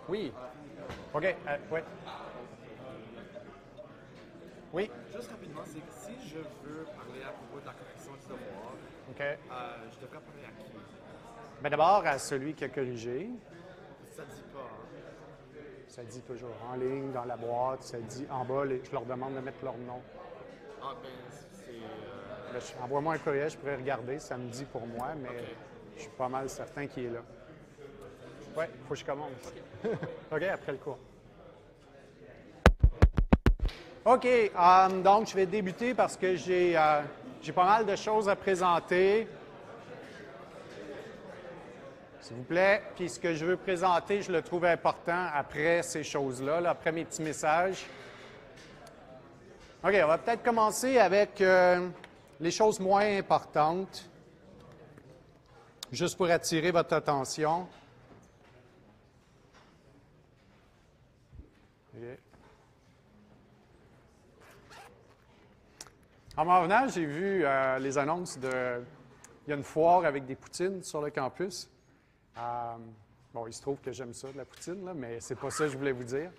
Oui. OK. Oui. Oui. Juste rapidement, c'est que si je veux parler à propos de la correction du devoir, OK. je devrais parler à qui? Bien, d'abord, à celui qui a corrigé. Ça dit pas, hein? Ça dit toujours en ligne, dans la boîte, ça dit en bas, je leur demande de mettre leur nom. Ah, ben, c'est... Là, envoie-moi un courriel, je pourrais regarder, ça me dit pour moi, mais OK. je suis pas mal certain qu'il est là. Oui, il faut que je commence. OK, après le cours. OK, donc je vais débuter parce que j'ai pas mal de choses à présenter. S'il vous plaît. Puis ce que je veux présenter, je le trouve important après ces choses-là, là, après mes petits messages. OK, on va peut-être commencer avec les choses moins importantes, juste pour attirer votre attention. OK. En m'en venant, j'ai vu les annonces de... Il y a une foire avec des poutines sur le campus. Bon, il se trouve que j'aime ça, de la poutine, là, mais c'est pas ça que je voulais vous dire.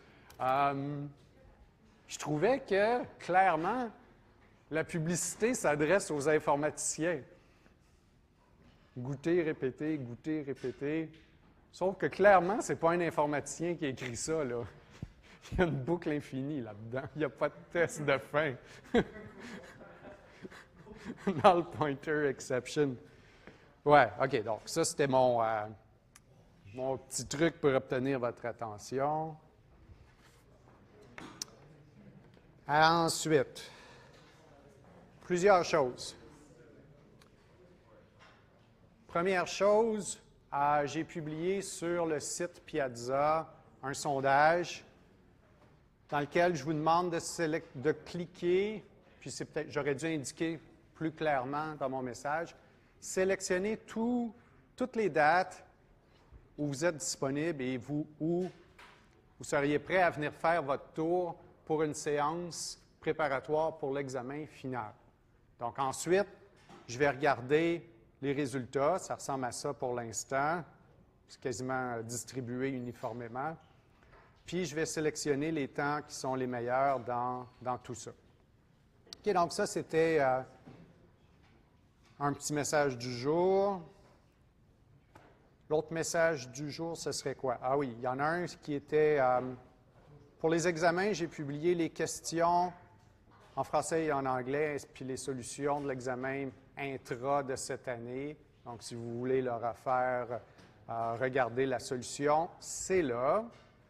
Je trouvais que, clairement, la publicité s'adresse aux informaticiens. Goûter, répéter. Sauf que, clairement, c'est pas un informaticien qui a écrit ça, là. Il y a une boucle infinie là-dedans. Il n'y a pas de test de fin. Null pointer exception. Ouais, OK. Donc, ça, c'était mon petit truc pour obtenir votre attention. Ensuite, plusieurs choses. Première chose, j'ai publié sur le site Piazza un sondage dans lequel je vous demande de cliquer, puis c'est peut-être, j'aurais dû indiquer plus clairement dans mon message, sélectionnez toutes les dates où vous êtes disponible et où vous seriez prêt à venir faire votre tour pour une séance préparatoire pour l'examen final. Donc ensuite, je vais regarder les résultats. Ça ressemble à ça pour l'instant. C'est quasiment distribué uniformément. Puis je vais sélectionner les temps qui sont les meilleurs dans tout ça. OK, donc ça, c'était un petit message du jour. L'autre message du jour, ce serait quoi? Ah oui, il y en a un qui était... pour les examens, j'ai publié les questions en français et en anglais, puis les solutions de l'examen intra de cette année. Donc, si vous voulez le refaire, regardez la solution, c'est là.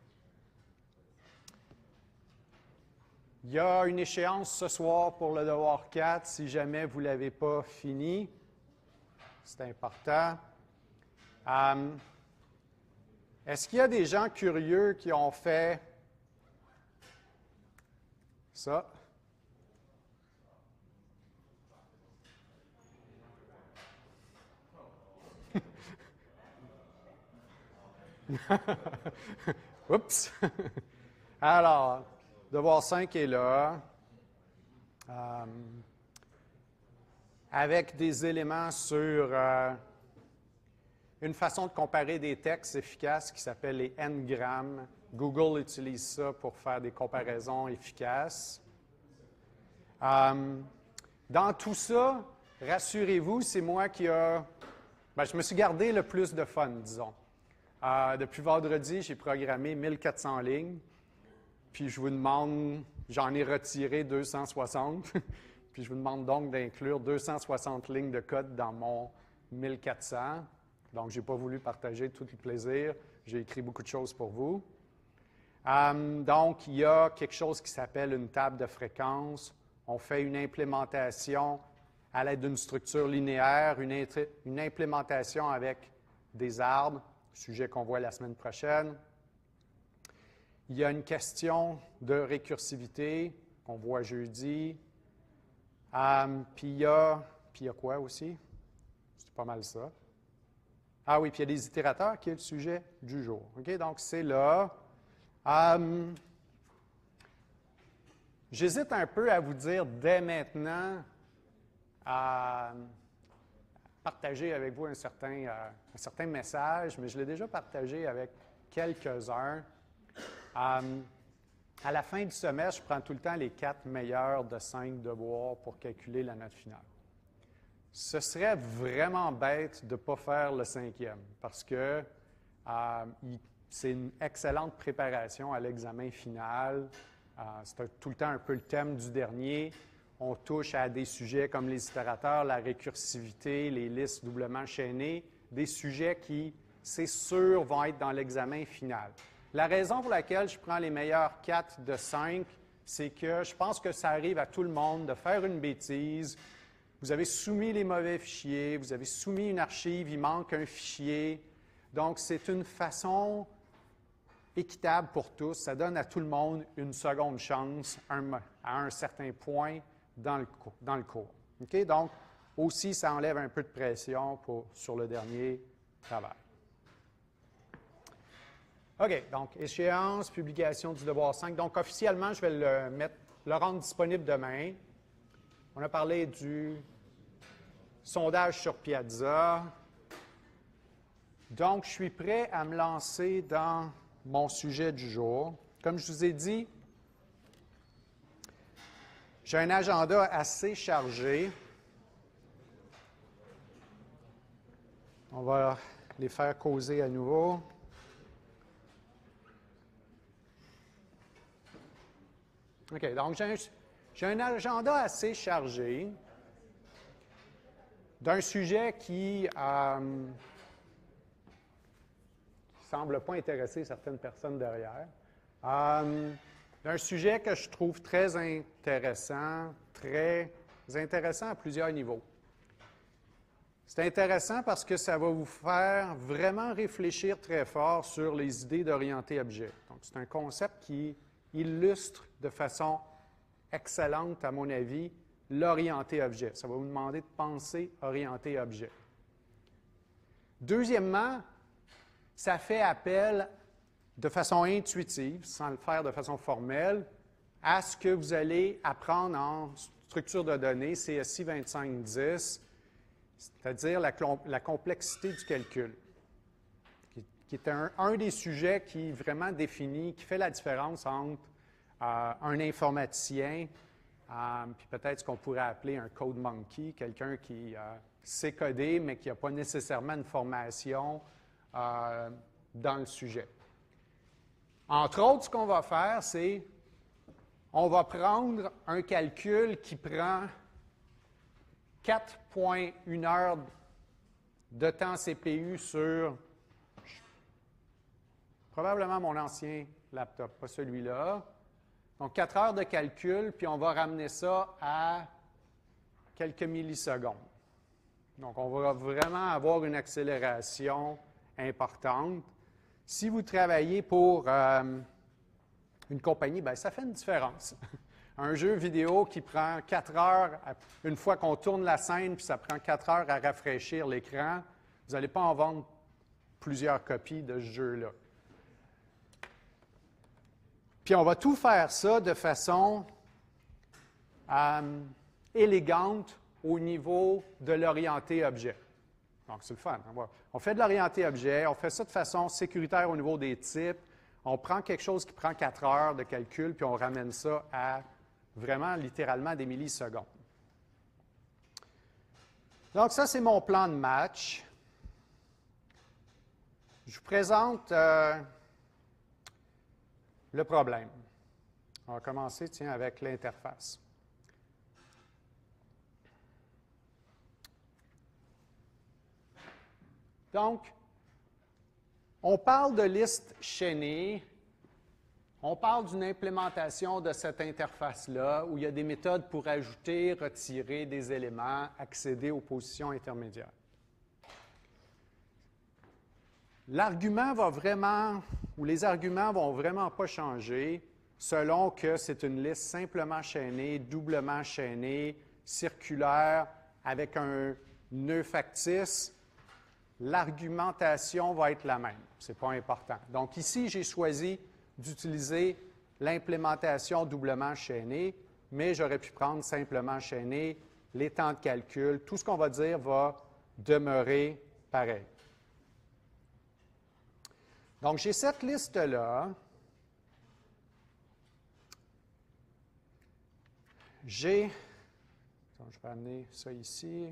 Il y a une échéance ce soir pour le devoir 4, si jamais vous ne l'avez pas fini. C'est important. Est-ce qu'il y a des gens curieux qui ont fait ça? Oups! Alors, devoir 5 est là. Avec des éléments sur une façon de comparer des textes efficaces qui s'appelle les n-grammes. Google utilise ça pour faire des comparaisons efficaces. Dans tout ça, rassurez-vous, c'est moi qui je me suis gardé le plus de fun, disons. Depuis vendredi, j'ai programmé 1400 lignes. Puis je vous demande, j'en ai retiré 260. Puis je vous demande donc d'inclure 260 lignes de code dans mon 1400. Donc, je n'ai pas voulu partager tout le plaisir. J'ai écrit beaucoup de choses pour vous. Donc, il y a quelque chose qui s'appelle une table de fréquences. On fait une implémentation à l'aide d'une structure linéaire, une implémentation avec des arbres, sujet qu'on voit la semaine prochaine. Il y a une question de récursivité qu'on voit jeudi. Puis il y a quoi aussi? C'est pas mal ça. Ah oui, puis il y a des itérateurs qui est le sujet du jour. OK, donc c'est là. J'hésite un peu à vous dire dès maintenant à partager avec vous un certain message, mais je l'ai déjà partagé avec quelques-uns. À la fin du semestre, je prends tout le temps les 4 meilleurs de 5 devoirs pour calculer la note finale. Ce serait vraiment bête de ne pas faire le 5e parce que c'est une excellente préparation à l'examen final. C'est tout le temps un peu le thème du dernier. On touche à des sujets comme les itérateurs, la récursivité, les listes doublement chaînées, des sujets qui, c'est sûr, vont être dans l'examen final. La raison pour laquelle je prends les meilleurs 4 de 5, c'est que je pense que ça arrive à tout le monde de faire une bêtise. Vous avez soumis les mauvais fichiers, vous avez soumis une archive, il manque un fichier. Donc, c'est une façon équitable pour tous. Ça donne à tout le monde une seconde chance à un certain point dans le cours. Okay? Donc, aussi, ça enlève un peu de pression sur le dernier travail. OK, donc, échéance, publication du devoir 5. Donc, officiellement, je vais le rendre disponible demain. On a parlé du sondage sur Piazza. Donc, je suis prêt à me lancer dans mon sujet du jour. Comme je vous ai dit, j'ai un agenda assez chargé. On va les faire causer à nouveau. OK, donc j'ai un agenda assez chargé d'un sujet qui ne semble pas intéresser certaines personnes derrière. Un sujet que je trouve très intéressant à plusieurs niveaux. C'est intéressant parce que ça va vous faire vraiment réfléchir très fort sur les idées d'orienté-objet. Donc, c'est un concept qui illustre de façon excellente, à mon avis, l'orienté-objet. Ça va vous demander de penser orienté-objet. Deuxièmement, ça fait appel de façon intuitive, sans le faire de façon formelle, à ce que vous allez apprendre en structure de données, CSI 2510, c'est-à-dire la complexité du calcul, qui est un des sujets qui vraiment définit, qui fait la différence entre un informaticien, puis peut-être ce qu'on pourrait appeler un code monkey, quelqu'un qui sait coder, mais qui n'a pas nécessairement une formation dans le sujet. Entre autres, ce qu'on va faire, c'est on va prendre un calcul qui prend 4,1 heures de temps CPU sur probablement mon ancien laptop, pas celui-là. Donc, 4 heures de calcul, puis on va ramener ça à quelques millisecondes. Donc, on va vraiment avoir une accélération importante. Si vous travaillez pour une compagnie, bien, ça fait une différence. Un jeu vidéo qui prend 4 heures, une fois qu'on tourne la scène, puis ça prend 4 heures à rafraîchir l'écran, vous n'allez pas en vendre plusieurs copies de ce jeu-là. Puis on va tout faire ça de façon élégante au niveau de l'orienté-objet. Donc, c'est le fun. On fait de l'orienté-objet, on fait ça de façon sécuritaire au niveau des types. On prend quelque chose qui prend 4 heures de calcul, puis on ramène ça à vraiment, littéralement, des millisecondes. Donc, ça, c'est mon plan de match. Je vous présente le problème. On va commencer, tiens, avec l'interface. Donc, on parle de liste chaînée. On parle d'une implémentation de cette interface-là où il y a des méthodes pour ajouter, retirer des éléments, accéder aux positions intermédiaires. L'argument va vraiment, ou les arguments vont vraiment pas changer selon que c'est une liste simplement chaînée, doublement chaînée, circulaire, avec un nœud factice. L'argumentation va être la même. Ce n'est pas important. Donc ici, j'ai choisi d'utiliser l'implémentation doublement chaînée, mais j'aurais pu prendre simplement chaînée, les temps de calcul, tout ce qu'on va dire va demeurer pareil. Donc, j'ai cette liste-là. Je vais amener ça ici.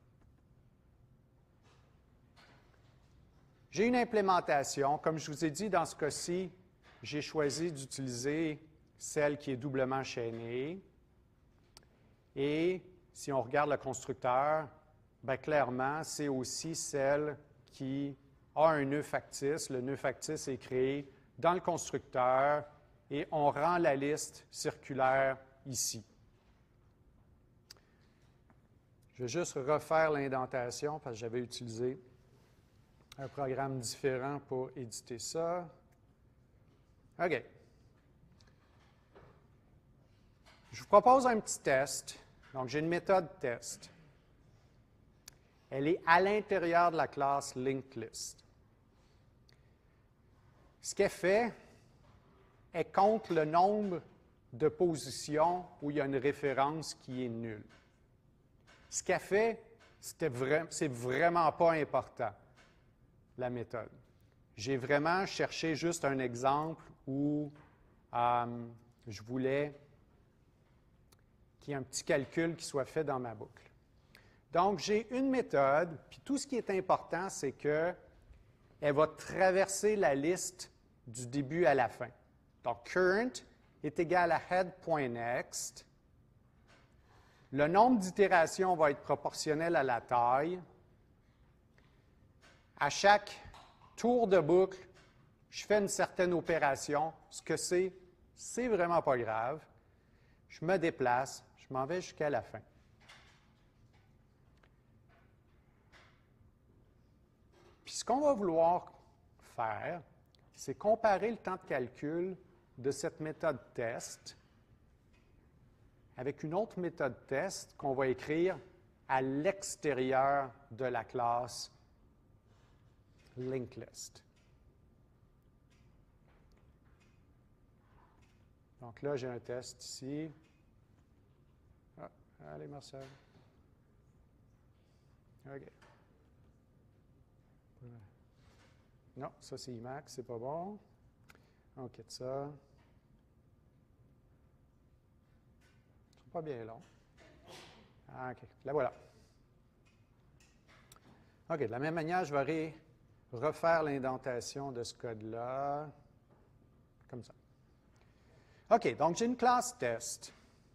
J'ai une implémentation. Comme je vous ai dit, dans ce cas-ci, j'ai choisi d'utiliser celle qui est doublement chaînée. Et si on regarde le constructeur, bien, clairement, c'est aussi celle qui a un nœud factice. Le nœud factice est créé dans le constructeur et on rend la liste circulaire ici. Je vais juste refaire l'indentation parce que j'avais utilisé un programme différent pour éditer ça. OK. Je vous propose un petit test. Donc, j'ai une méthode test. Elle est à l'intérieur de la classe LinkedList. Ce qu'elle fait, elle compte le nombre de positions où il y a une référence qui est nulle. Ce qu'elle fait, c'est vraiment pas important, la méthode. J'ai vraiment cherché juste un exemple où je voulais qu'il y ait un petit calcul qui soit fait dans ma boucle. Donc, j'ai une méthode, puis tout ce qui est important, c'est qu'elle va traverser la liste du début à la fin. Donc, current est égal à head.next. Le nombre d'itérations va être proportionnel à la taille. À chaque tour de boucle, je fais une certaine opération. Ce que c'est vraiment pas grave. Je me déplace, je m'en vais jusqu'à la fin. Puis ce qu'on va vouloir faire, c'est comparer le temps de calcul de cette méthode test avec une autre méthode test qu'on va écrire à l'extérieur de la classe LinkedList. Donc là, j'ai un test ici. Ah, allez, Marcel. OK. Non, ça c'est Emacs, c'est pas bon. On quitte ça. C'est pas bien long. Ah, OK, la voilà. OK, de la même manière, je vais refaire l'indentation de ce code-là, comme ça. OK, donc j'ai une classe test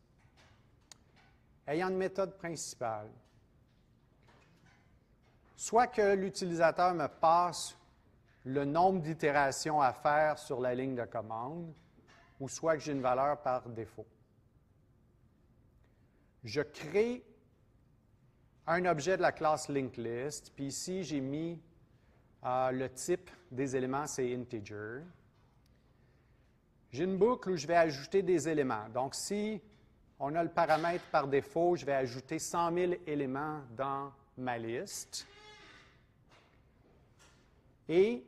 ayant une méthode principale. Soit que l'utilisateur me passe le nombre d'itérations à faire sur la ligne de commande, ou soit que j'ai une valeur par défaut. Je crée un objet de la classe LinkedList, puis ici, j'ai mis le type des éléments, c'est integer. J'ai une boucle où je vais ajouter des éléments. Donc, si on a le paramètre par défaut, je vais ajouter 100 000 éléments dans ma liste. Et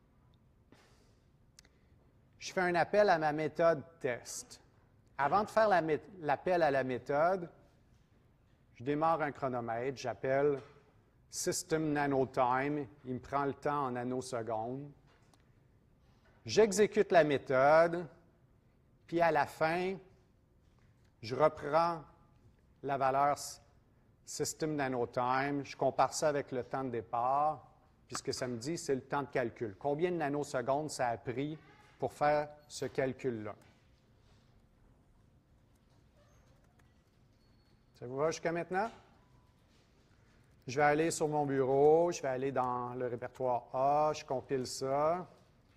je fais un appel à ma méthode test. Avant de faire l'appel à la méthode, je démarre un chronomètre, j'appelle System NanoTime, il me prend le temps en nanosecondes. J'exécute la méthode, puis à la fin, je reprends la valeur System NanoTime, je compare ça avec le temps de départ, puis ce que ça me dit, c'est le temps de calcul. Combien de nanosecondes ça a pris pour faire ce calcul-là? Ça vous va jusqu'à maintenant? Je vais aller sur mon bureau, je vais aller dans le répertoire A, je compile ça.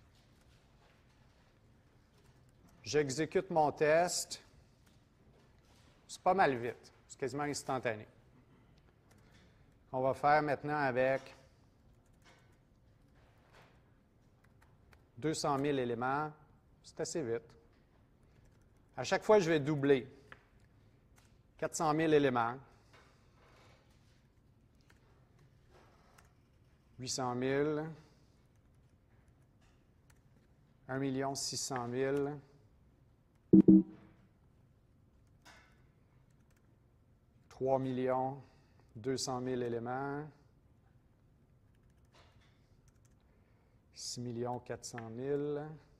J'exécute mon test. C'est pas mal vite, c'est quasiment instantané. On va faire maintenant avec 200 000 éléments. C'est assez vite. À chaque fois, je vais doubler. 400 000 éléments. 800 000. 1 600 000. 3 200 000 éléments. 6 400 000.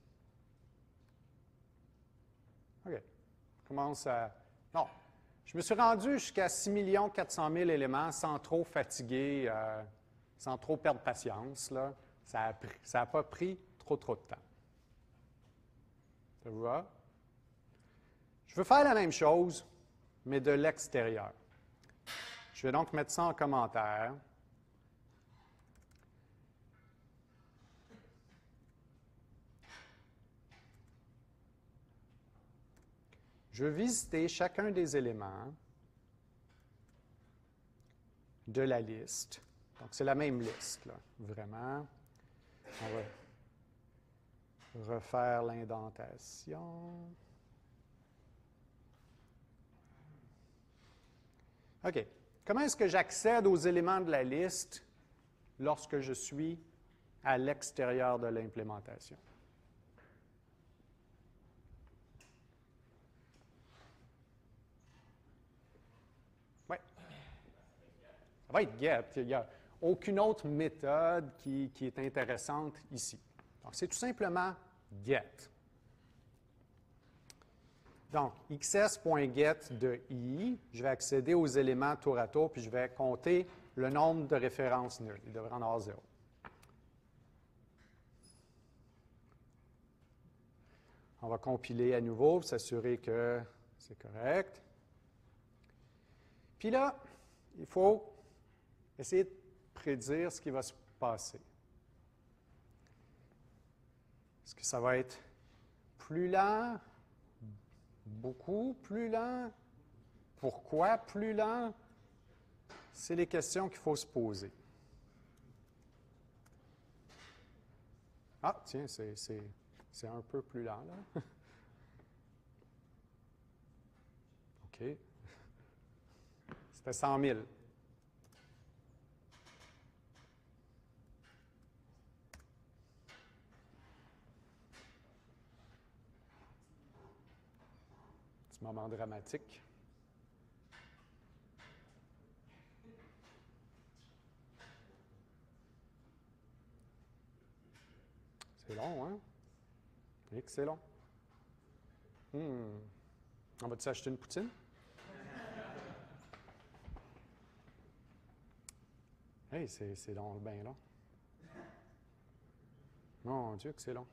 OK. Commence à... Non. Je me suis rendu jusqu'à 6 400 000 éléments sans trop fatiguer, sans trop perdre patience. Là. Ça n'a pas pris trop de temps. Ça vous va? Je veux faire la même chose, mais de l'extérieur. Je vais donc mettre ça en commentaire. Je veux visiter chacun des éléments de la liste. Donc, c'est la même liste, là, vraiment. On va refaire l'indentation. OK. Comment est-ce que j'accède aux éléments de la liste lorsque je suis à l'extérieur de l'implémentation? Oui. Ça va être get. Il n'y a aucune autre méthode qui est intéressante ici. Donc, c'est tout simplement get. Donc, xs.get de i, je vais accéder aux éléments tour à tour, puis je vais compter le nombre de références nulles. Il devrait en avoir 0. On va compiler à nouveau pour s'assurer que c'est correct. Puis là, il faut essayer de prédire ce qui va se passer. Est-ce que ça va être plus lent? Beaucoup plus lent? Pourquoi plus lent? C'est les questions qu'il faut se poser. Ah, tiens, c'est un peu plus lent, là. OK. C'était 100 000. Petit moment dramatique. C'est long, hein? Et que c'est long. On va-tu acheter une poutine? Hey, c'est long, bien long. Mon Dieu, que c'est long.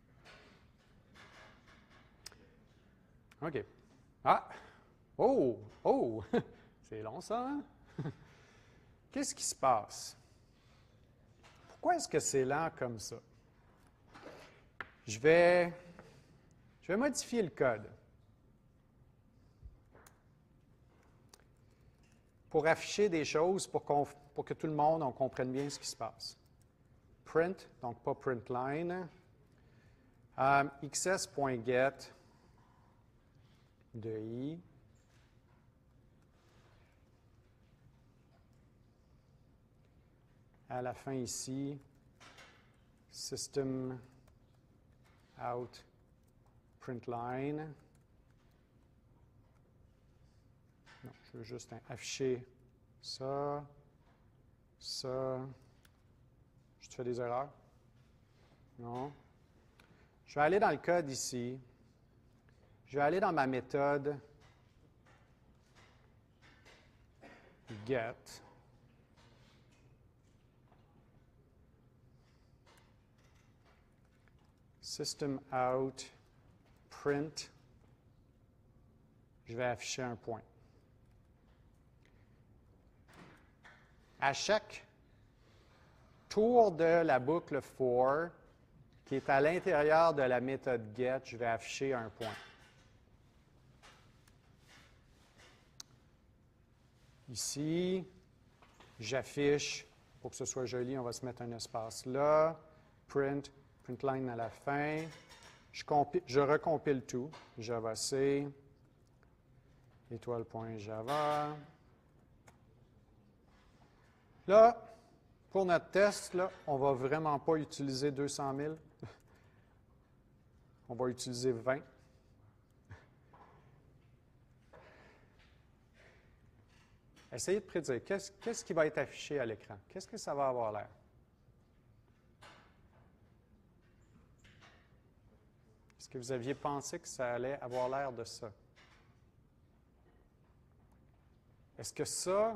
OK. Ah! Oh! Oh! C'est long, ça, hein? Qu'est-ce qui se passe? Pourquoi est-ce que c'est lent comme ça? Je vais modifier le code pour afficher des choses pour que tout le monde on comprenne bien ce qui se passe. Print, donc pas println. xs.get de i. À la fin ici, system out println. Non, je veux juste afficher ça, ça. Je te fais des erreurs? Non. Je vais aller dans le code ici. Je vais aller dans ma méthode get. System out print. Je vais afficher un point. À chaque tour de la boucle for, qui est à l'intérieur de la méthode get, je vais afficher un point. Ici, j'affiche, pour que ce soit joli, on va se mettre un espace là, print, println à la fin. Je recompile tout, Java C, étoile.java. Là, pour notre test, là, on ne va vraiment pas utiliser 200 000. On va utiliser 20. Essayez de prédire. Qu'est-ce qui va être affiché à l'écran? Qu'est-ce que ça va avoir l'air? Est-ce que vous aviez pensé que ça allait avoir l'air de ça? Est-ce que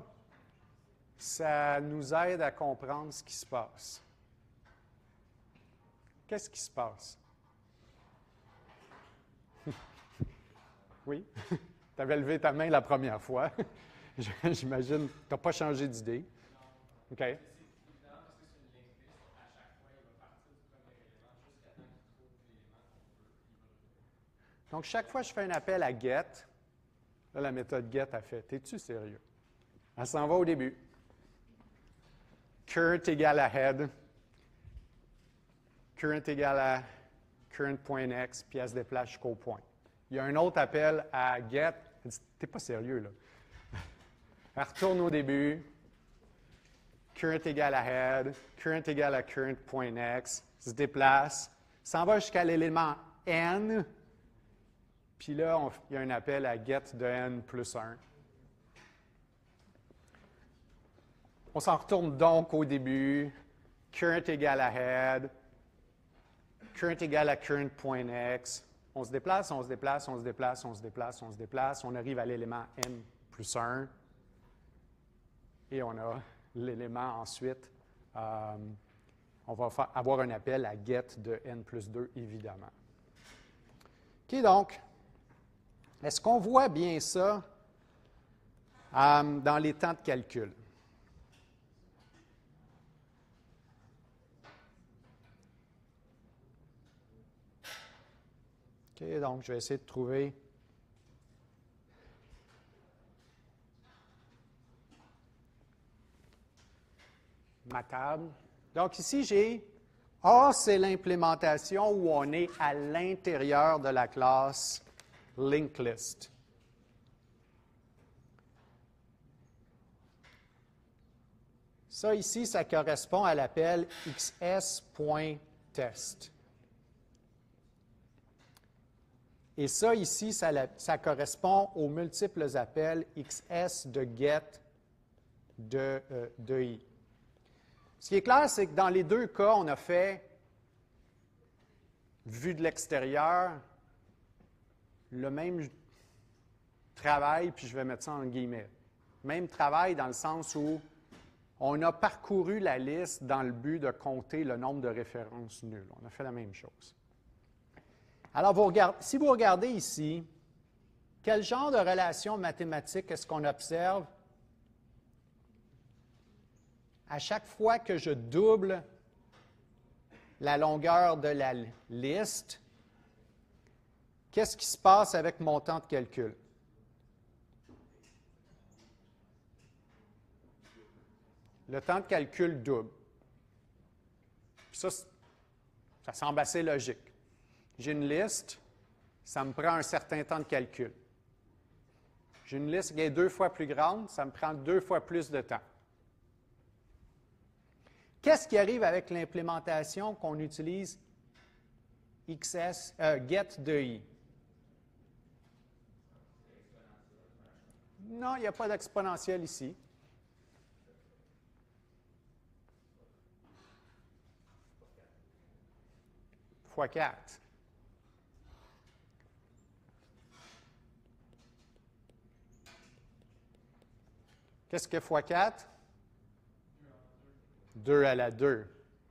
ça nous aide à comprendre ce qui se passe? Qu'est-ce qui se passe? Oui? Tu avais levé ta main la première fois. J'imagine que tu n'as pas changé d'idée. OK. Donc, chaque fois que je fais un appel à get, là, la méthode get a fait. Es-tu sérieux? Elle s'en va au début. Current égale à head. Current égale à current.next, puis elle se déplace jusqu'au point. Il y a un autre appel à get. Elle dit, t'es pas sérieux, là. Elle retourne au début. Current égale à head. Current égale à current.next. Se déplace. S'en va jusqu'à l'élément n. Puis là, il y a un appel à get de n plus 1. On s'en retourne donc au début. Current égale à head. Current égale à current.next. On se déplace, on se déplace, on se déplace, on se déplace, on se déplace. On arrive à l'élément n plus 1. Et on a l'élément ensuite. On va avoir un appel à get de n plus 2, évidemment. OK, donc, est-ce qu'on voit bien ça dans les temps de calcul? OK, donc je vais essayer de trouver ma table. Donc ici, j'ai A, c'est l'implémentation où on est à l'intérieur de la classe linked list. Ça ici, ça correspond à l'appel xs.test. Et ça ici, ça correspond aux multiples appels xs de get de i. Ce qui est clair, c'est que dans les deux cas, on a fait, vu de l'extérieur, le même travail, puis je vais mettre ça en guillemets. Même travail dans le sens où on a parcouru la liste dans le but de compter le nombre de références nulles. On a fait la même chose. Alors, si vous regardez ici, quel genre de relation mathématique est-ce qu'on observe? À chaque fois que je double la longueur de la liste, qu'est-ce qui se passe avec mon temps de calcul? Le temps de calcul double. Puis ça semble assez logique. J'ai une liste, ça me prend un certain temps de calcul. J'ai une liste qui est 2 fois plus grande, ça me prend 2 fois plus de temps. Qu'est-ce qui arrive avec l'implémentation qu'on utilise get de i? Non, il n'y a pas d'exponentielle ici. Fois 4. Qu'est-ce que fois 4? 2 à la 2.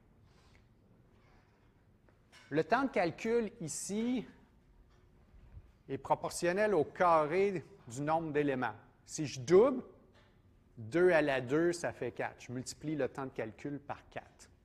Le temps de calcul ici est proportionnel au carré du nombre d'éléments. Si je double, 2 à la 2, ça fait 4. Je multiplie le temps de calcul par 4.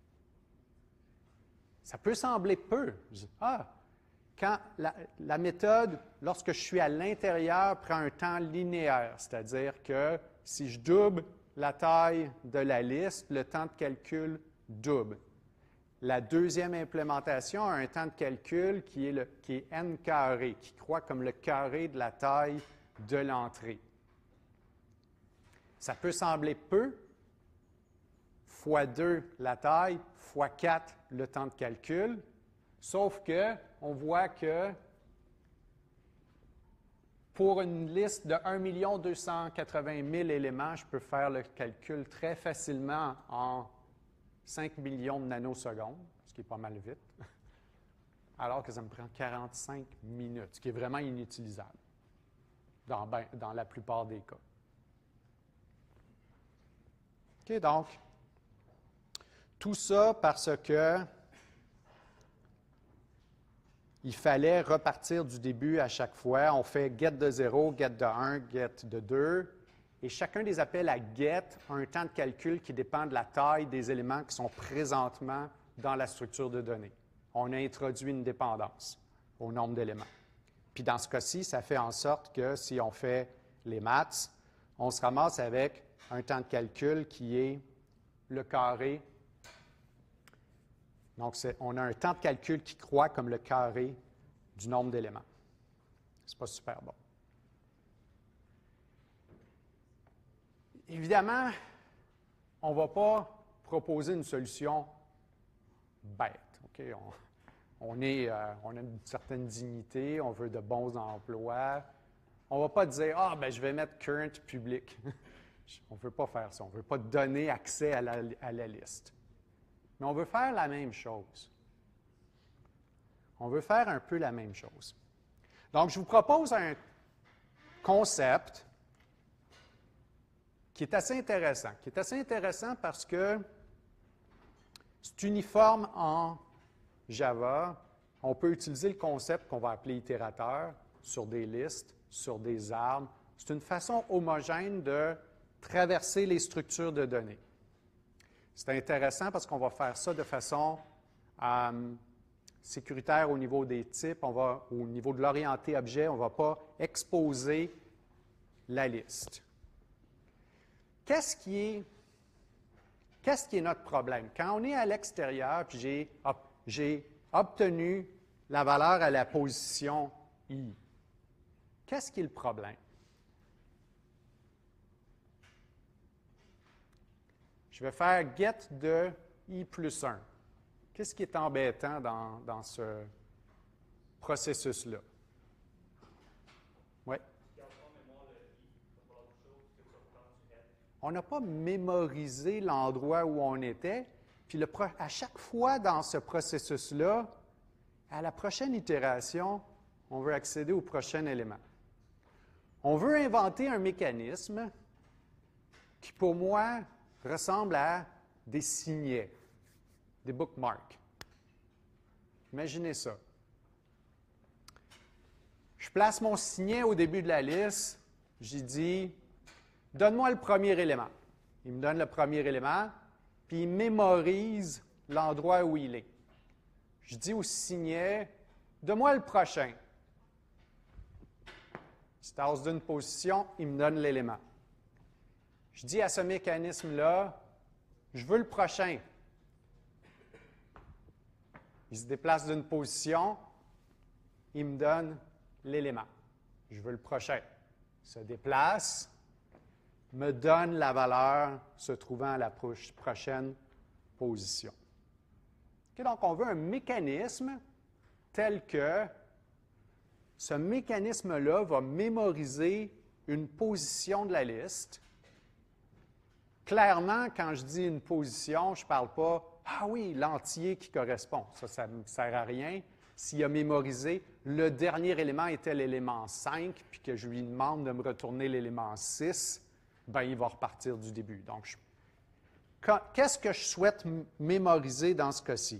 Ça peut sembler peu. Quand la méthode, lorsque je suis à l'intérieur, prend un temps linéaire, c'est-à-dire que si je double la taille de la liste, le temps de calcul double. La deuxième implémentation a un temps de calcul qui est n carré, qui croît comme le carré de la taille de l'entrée. Ça peut sembler peu, fois 2 la taille, fois 4 le temps de calcul, sauf qu'on voit que pour une liste de 1 280 000 éléments, je peux faire le calcul très facilement en 5 millions de nanosecondes, ce qui est pas mal vite. alors que ça me prend 45 minutes, ce qui est vraiment inutilisable dans la plupart des cas. OK, donc, tout ça parce que il fallait repartir du début à chaque fois. On fait get de 0, get de 1, get de 2. Et chacun des appels à get a un temps de calcul qui dépend de la taille des éléments qui sont présentement dans la structure de données. On a introduit une dépendance au nombre d'éléments. Puis dans ce cas-ci, ça fait en sorte que si on fait les maths, on se ramasse avec un temps de calcul qui est le carré. Donc, on a un temps de calcul qui croît comme le carré du nombre d'éléments. Ce n'est pas super bon. Évidemment, on ne va pas proposer une solution bête. Okay? On a une certaine dignité, on veut de bons emplois. On ne va pas dire « Ah, ben je vais mettre current public ». On ne veut pas faire ça. On ne veut pas donner accès à la liste. Mais on veut faire la même chose. On veut faire un peu la même chose. Donc, je vous propose un concept qui est assez intéressant parce que c'est uniforme en Java. On peut utiliser le concept qu'on va appeler itérateur sur des listes, sur des arbres. C'est une façon homogène de traverser les structures de données. C'est intéressant parce qu'on va faire ça de façon sécuritaire au niveau des types. Au niveau de l'orienté objet, on ne va pas exposer la liste. Qu'est-ce qui est notre problème? Quand on est à l'extérieur, puis j'ai obtenu la valeur à la position I, qu'est-ce qui est le problème? Je vais faire get de I plus 1. Qu'est-ce qui est embêtant dans ce processus-là? Oui? On n'a pas mémorisé l'endroit où on était, puis à chaque fois dans ce processus-là, à la prochaine itération, on veut accéder au prochain élément. On veut inventer un mécanisme qui, pour moi, ressemble à des signets, des bookmarks. Imaginez ça. Je place mon signet au début de la liste. J'y dis, donne-moi le premier élément. Il me donne le premier élément, puis il mémorise l'endroit où il est. Je dis au signet, donne-moi le prochain. Il se tasse d'une position, il me donne l'élément. Je dis à ce mécanisme-là, je veux le prochain. Il se déplace d'une position, il me donne l'élément. Je veux le prochain. Il se déplace, me donne la valeur se trouvant à la prochaine position. Okay, donc, on veut un mécanisme tel que ce mécanisme-là va mémoriser une position de la liste. Clairement, quand je dis une position, je ne parle pas « Ah oui, l'entier qui correspond ». Ça ne me sert à rien. S'il a mémorisé, le dernier élément était l'élément 5, puis que je lui demande de me retourner l'élément 6, bien, il va repartir du début. Donc, qu'est-ce que je souhaite mémoriser dans ce cas-ci?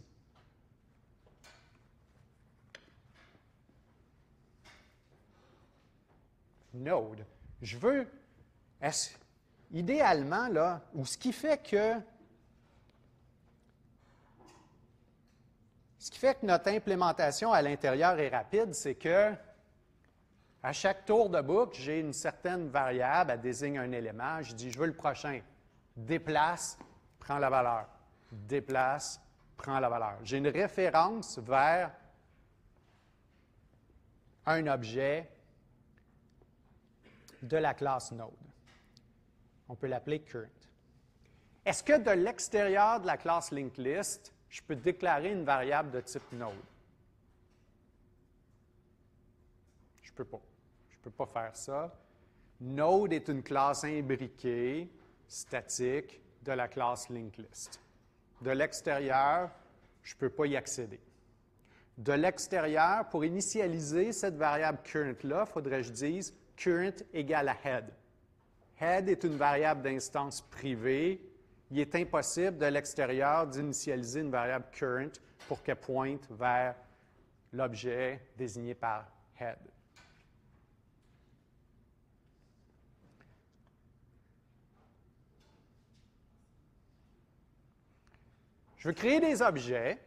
Node. Je veux... Idéalement, là, ou ce qui fait que notre implémentation à l'intérieur est rapide, c'est que à chaque tour de boucle, j'ai une certaine variable, elle désigne un élément. Je dis, je veux le prochain. Déplace, prends la valeur. Déplace, prends la valeur. J'ai une référence vers un objet de la classe Node. On peut l'appeler current. Est-ce que de l'extérieur de la classe linked list, je peux déclarer une variable de type Node? Je ne peux pas. Je ne peux pas faire ça. Node est une classe imbriquée, statique, de la classe linked list. De l'extérieur, je ne peux pas y accéder. de l'extérieur, pour initialiser cette variable current-là, il faudrait que je dise current égale à head. Head est une variable d'instance privée. Il est impossible de l'extérieur d'initialiser une variable current pour qu'elle pointe vers l'objet désigné par head. Je veux créer des objets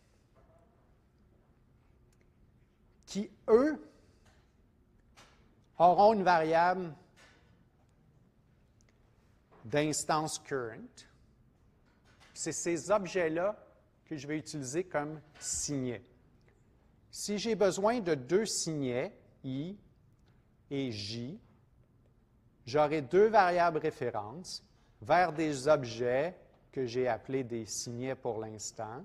qui, eux, auront une variable d'instance current. C'est ces objets-là que je vais utiliser comme signets. Si j'ai besoin de deux signets, I et J, j'aurai deux variables références vers des objets que j'ai appelés des signets pour l'instant.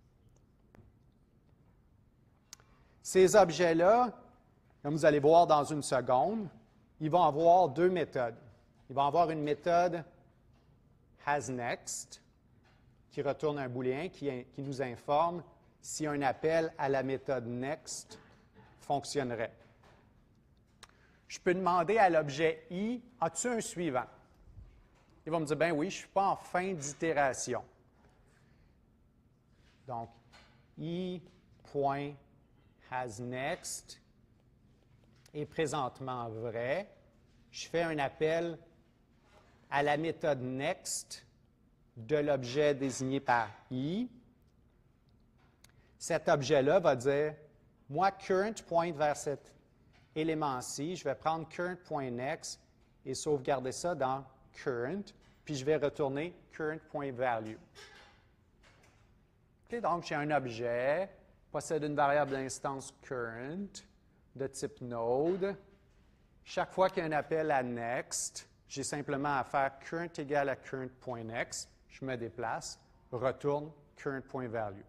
Ces objets-là, comme vous allez voir dans une seconde, ils vont avoir deux méthodes. Ils vont avoir une méthode hasNext, qui retourne un booléen qui nous informe si un appel à la méthode next fonctionnerait. Je peux demander à l'objet I, as-tu un suivant? Il va me dire, ben oui, je ne suis pas en fin d'itération. Donc, I.hasNext est présentement vrai. Je fais un appel à la méthode next de l'objet désigné par I. Cet objet-là va dire, moi, current pointe vers cet élément-ci. Je vais prendre current.next et sauvegarder ça dans current, puis je vais retourner current.value. Okay, donc, j'ai un objet, possède une variable d'instance current de type node. Chaque fois qu'il y a un appel à next, j'ai simplement à faire current égale à current.next. Je me déplace, retourne current.value.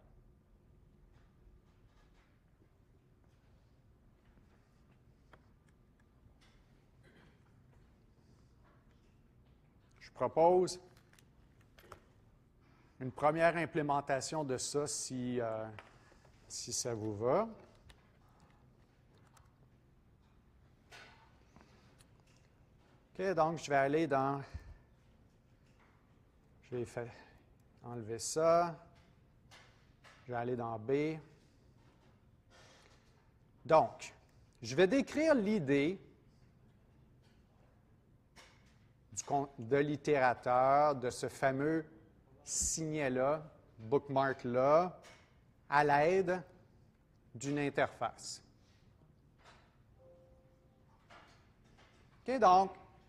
Je propose une première implémentation de ça si ça vous va. OK, donc je vais aller dans... Je vais enlever ça. Je vais aller dans B. Donc, je vais décrire l'idée de l'itérateur, de ce fameux signet-là, bookmark-là, à l'aide d'une interface. OK, donc,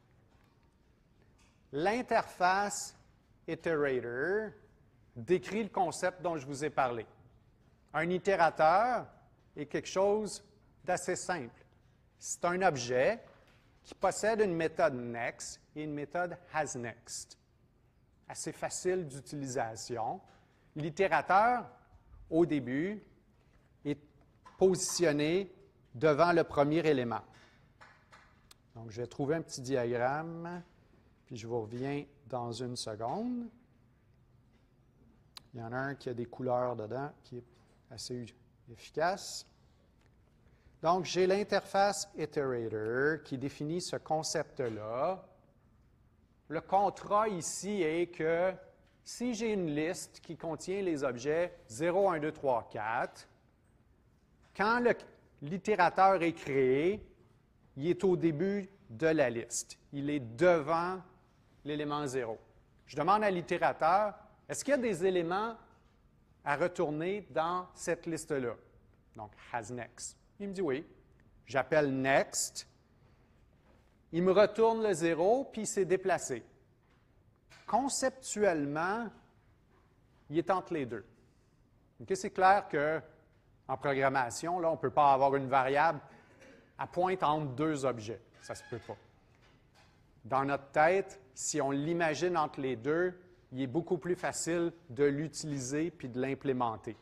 l'interface iterator décrit le concept dont je vous ai parlé. Un itérateur est quelque chose d'assez simple. C'est un objet qui possède une méthode next et une méthode hasNext. Assez facile d'utilisation. L'itérateur, au début, est positionné devant le premier élément. Donc, je vais trouver un petit diagramme, puis je vous reviens dans une seconde. Il y en a un qui a des couleurs dedans, qui est assez efficace. Donc, j'ai l'interface iterator qui définit ce concept-là. Le contrat ici est que si j'ai une liste qui contient les objets 0, 1, 2, 3, 4, quand l'itérateur est créé, il est au début de la liste. Il est devant l'élément 0. Je demande à l'itérateur, est-ce qu'il y a des éléments à retourner dans cette liste-là? Donc, hasNext. Il me dit oui. J'appelle next. Il me retourne le 0, puis il s'est déplacé. Conceptuellement, il est entre les deux. Okay, c'est clair qu'en programmation, là, on ne peut pas avoir une variable à pointe entre deux objets. Ça ne se peut pas. Dans notre tête, si on l'imagine entre les deux, il est beaucoup plus facile de l'utiliser puis de l'implémenter.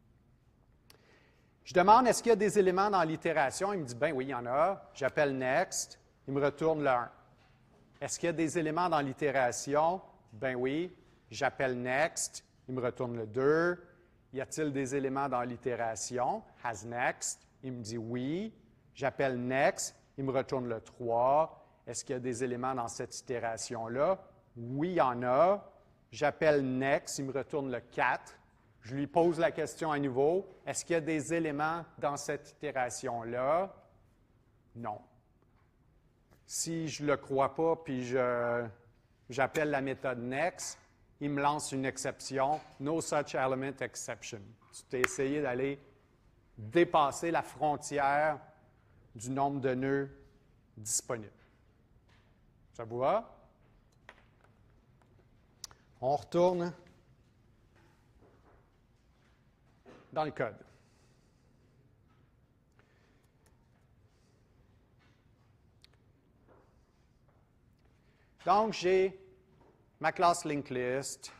Je demande, est-ce qu'il y a des éléments dans l'itération? Il me dit, ben oui, il y en a. J'appelle next. Il me retourne le 1. Est-ce qu'il y a des éléments dans l'itération? Ben oui. J'appelle next. Il me retourne le 2. Y a-t-il des éléments dans l'itération? Has next. Il me dit oui. J'appelle next. Il me retourne le 3. Est-ce qu'il y a des éléments dans cette itération-là? Oui, il y en a. J'appelle next. Il me retourne le 4. Je lui pose la question à nouveau. Est-ce qu'il y a des éléments dans cette itération-là? Non. Si je ne le crois pas, puis j'appelle la méthode next, il me lance une exception. No such element exception. Tu t'es essayé d'aller dépasser la frontière du nombre de nœuds disponibles. Ça vous va? On retourne dans le code. Donc, j'ai ma classe LinkList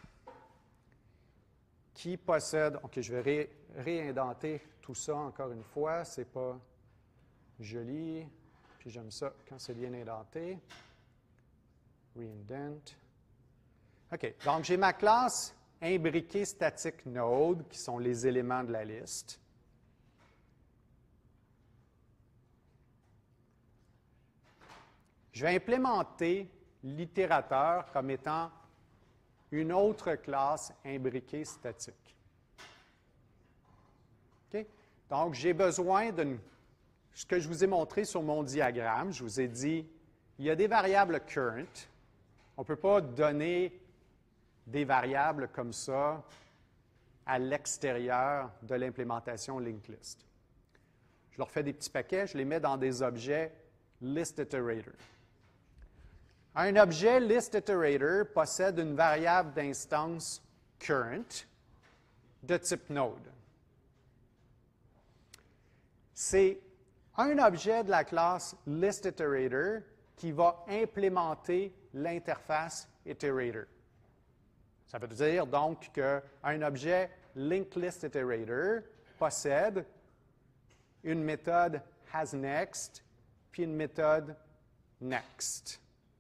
qui possède... OK, je vais réindenter tout ça encore une fois. C'est pas joli. Puis j'aime ça quand c'est bien indenté. Reindent. OK, donc j'ai ma classe imbriquée static node, qui sont les éléments de la liste. Je vais implémenter l'itérateur comme étant une autre classe imbriquée statique. OK? Donc, j'ai besoin de ce que je vous ai montré sur mon diagramme. Je vous ai dit, il y a des variables current. On ne peut pas donner des variables comme ça à l'extérieur de l'implémentation LinkList. Je leur fais des petits paquets, je les mets dans des objets ListIterator. Un objet ListIterator possède une variable d'instance current de type node. C'est un objet de la classe ListIterator qui va implémenter l'interface iterator. Ça veut dire donc qu'un objet LinkListIterator possède une méthode hasNext puis une méthode next.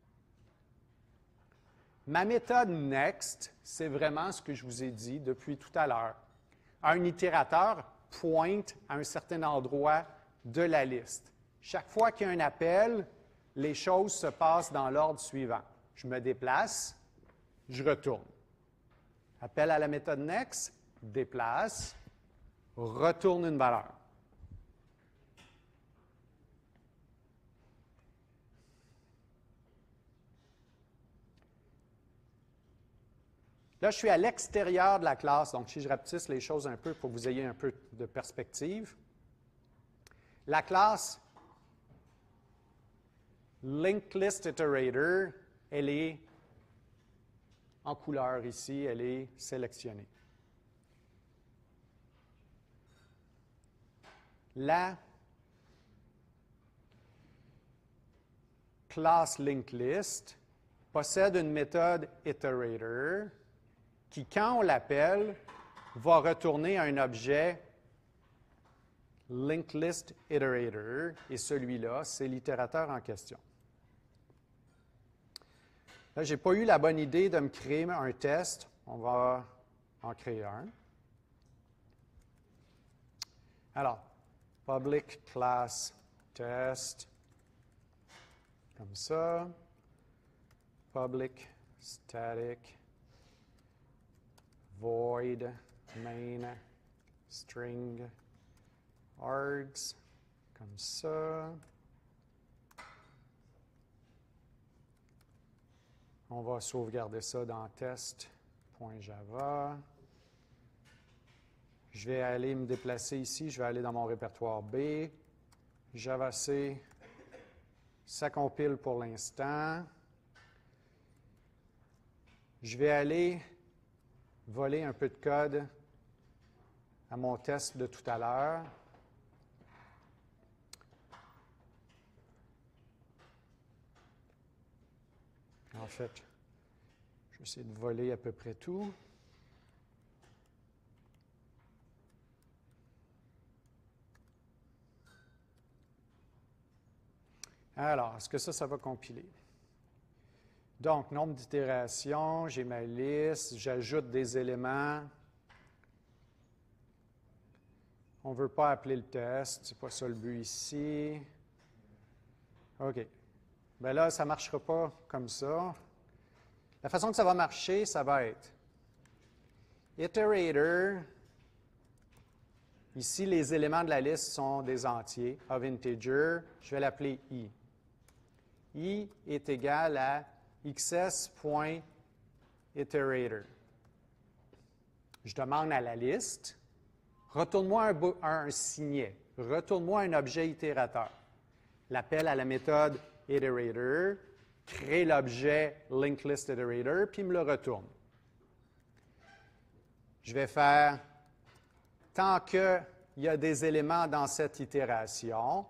Ma méthode next, c'est vraiment ce que je vous ai dit depuis tout à l'heure. Un itérateur pointe à un certain endroit de la liste. Chaque fois qu'il y a un appel, les choses se passent dans l'ordre suivant. Je me déplace, je retourne. Appel à la méthode next, déplace, retourne une valeur. Là, je suis à l'extérieur de la classe, donc si je rapetisse les choses un peu pour que vous ayez un peu de perspective. La classe LinkListIterator, elle est en couleur ici, elle est sélectionnée. La classe LinkList possède une méthode iterator qui, quand on l'appelle, va retourner un objet LinkListIterator, et celui-là, c'est l'itérateur en question. Là, je n'ai pas eu la bonne idée de me créer un test. On va en créer un. Alors, public class test, comme ça. Public static void main string args, comme ça. On va sauvegarder ça dans test.java. Je vais aller me déplacer ici, je vais aller dans mon répertoire B. Java C, ça compile pour l'instant. Je vais aller voler un peu de code à mon test de tout à l'heure. En fait, je vais essayer de voler à peu près tout. Alors, est-ce que ça va compiler? Donc, nombre d'itérations, j'ai ma liste, j'ajoute des éléments. On ne veut pas appeler le test, c'est pas ça le but ici. OK. Bien là, ça ne marchera pas comme ça. La façon que ça va marcher, ça va être iterator. Ici, les éléments de la liste sont des entiers, of integer. Je vais l'appeler i. I est égal à xs.iterator. Je demande à la liste, retourne-moi un signet, retourne-moi un objet itérateur. L'appel à la méthode iterator, crée l'objet linkListIterator, puis me le retourne. Je vais faire, tant qu'il y a des éléments dans cette itération,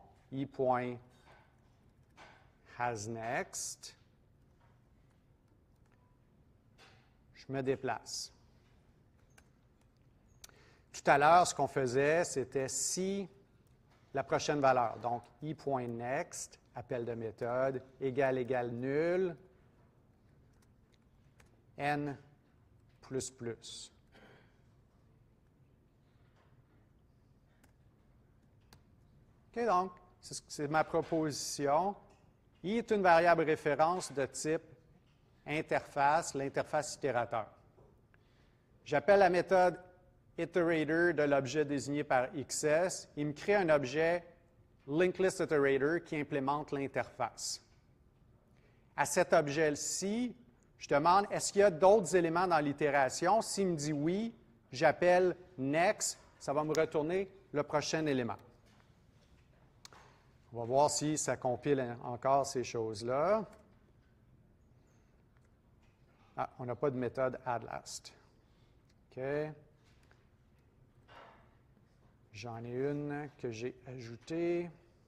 i.hasNext, je me déplace. Tout à l'heure, ce qu'on faisait, c'était si la prochaine valeur, donc i.next, appel de méthode, égale nul, n++. OK, donc, c'est ma proposition. I est une variable référence de type interface, l'interface itérateur. J'appelle la méthode iterator de l'objet désigné par XS. Il me crée un objet linkListIterator qui implémente l'interface. À cet objet-ci, je demande est-ce qu'il y a d'autres éléments dans l'itération? S'il me dit oui, j'appelle next, ça va me retourner le prochain élément. On va voir si ça compile encore ces choses-là. Ah, on n'a pas de méthode addLast. OK. J'en ai une que j'ai ajoutée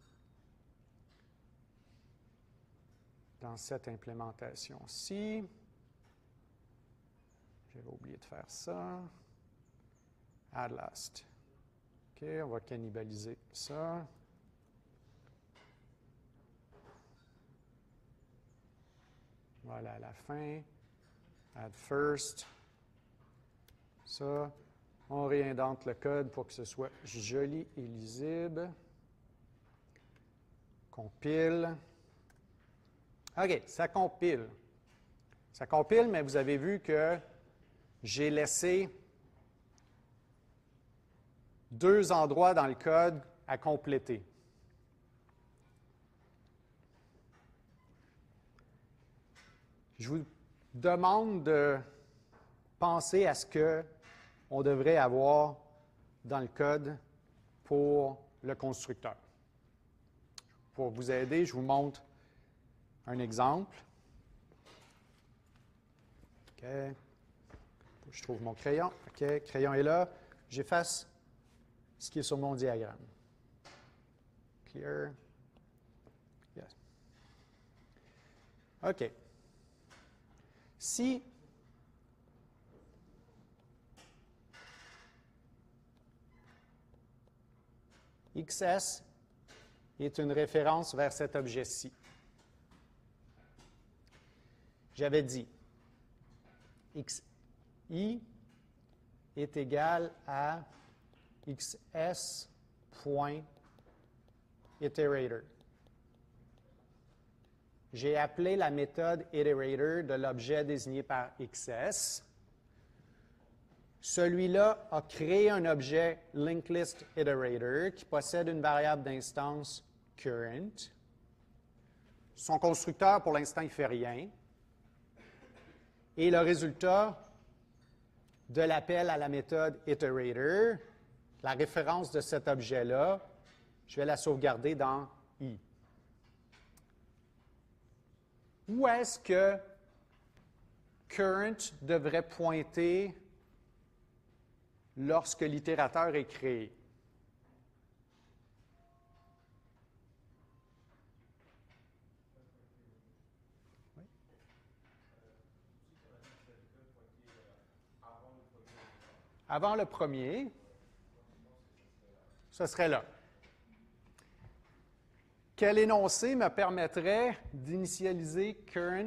dans cette implémentation-ci. J'avais oublié de faire ça. addLast. OK, on va cannibaliser ça. Voilà, à la fin. Add first. Ça. On réindente le code pour que ce soit joli et lisible. Compile. OK, ça compile. Ça compile, mais vous avez vu que j'ai laissé deux endroits dans le code à compléter. Je vous demande de penser à ce qu'on devrait avoir dans le code pour le constructeur. Pour vous aider, je vous montre un exemple. OK. Je trouve mon crayon. OK, crayon est là. J'efface ce qui est sur mon diagramme. Clear. Yes. OK. Si XS est une référence vers cet objet-ci, j'avais dit XI est égal à XS.iterator. J'ai appelé la méthode iterator de l'objet désigné par XS. Celui-là a créé un objet linkListIterator qui possède une variable d'instance current. Son constructeur, pour l'instant, il ne fait rien. Et le résultat de l'appel à la méthode iterator, la référence de cet objet-là, je vais la sauvegarder dans I. Où est-ce que current devrait pointer lorsque l'itérateur est créé? Oui. Avant le premier, ce serait là. Quel énoncé me permettrait d'initialiser current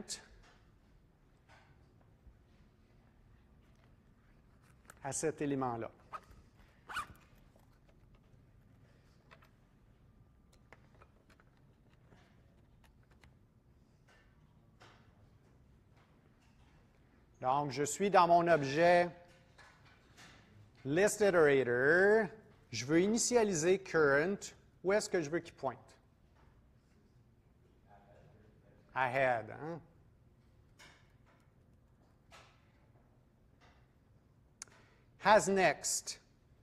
à cet élément-là? Donc, je suis dans mon objet ListIterator. Je veux initialiser current. Où est-ce que je veux qu'il pointe? Ahead. Hein? HasNext.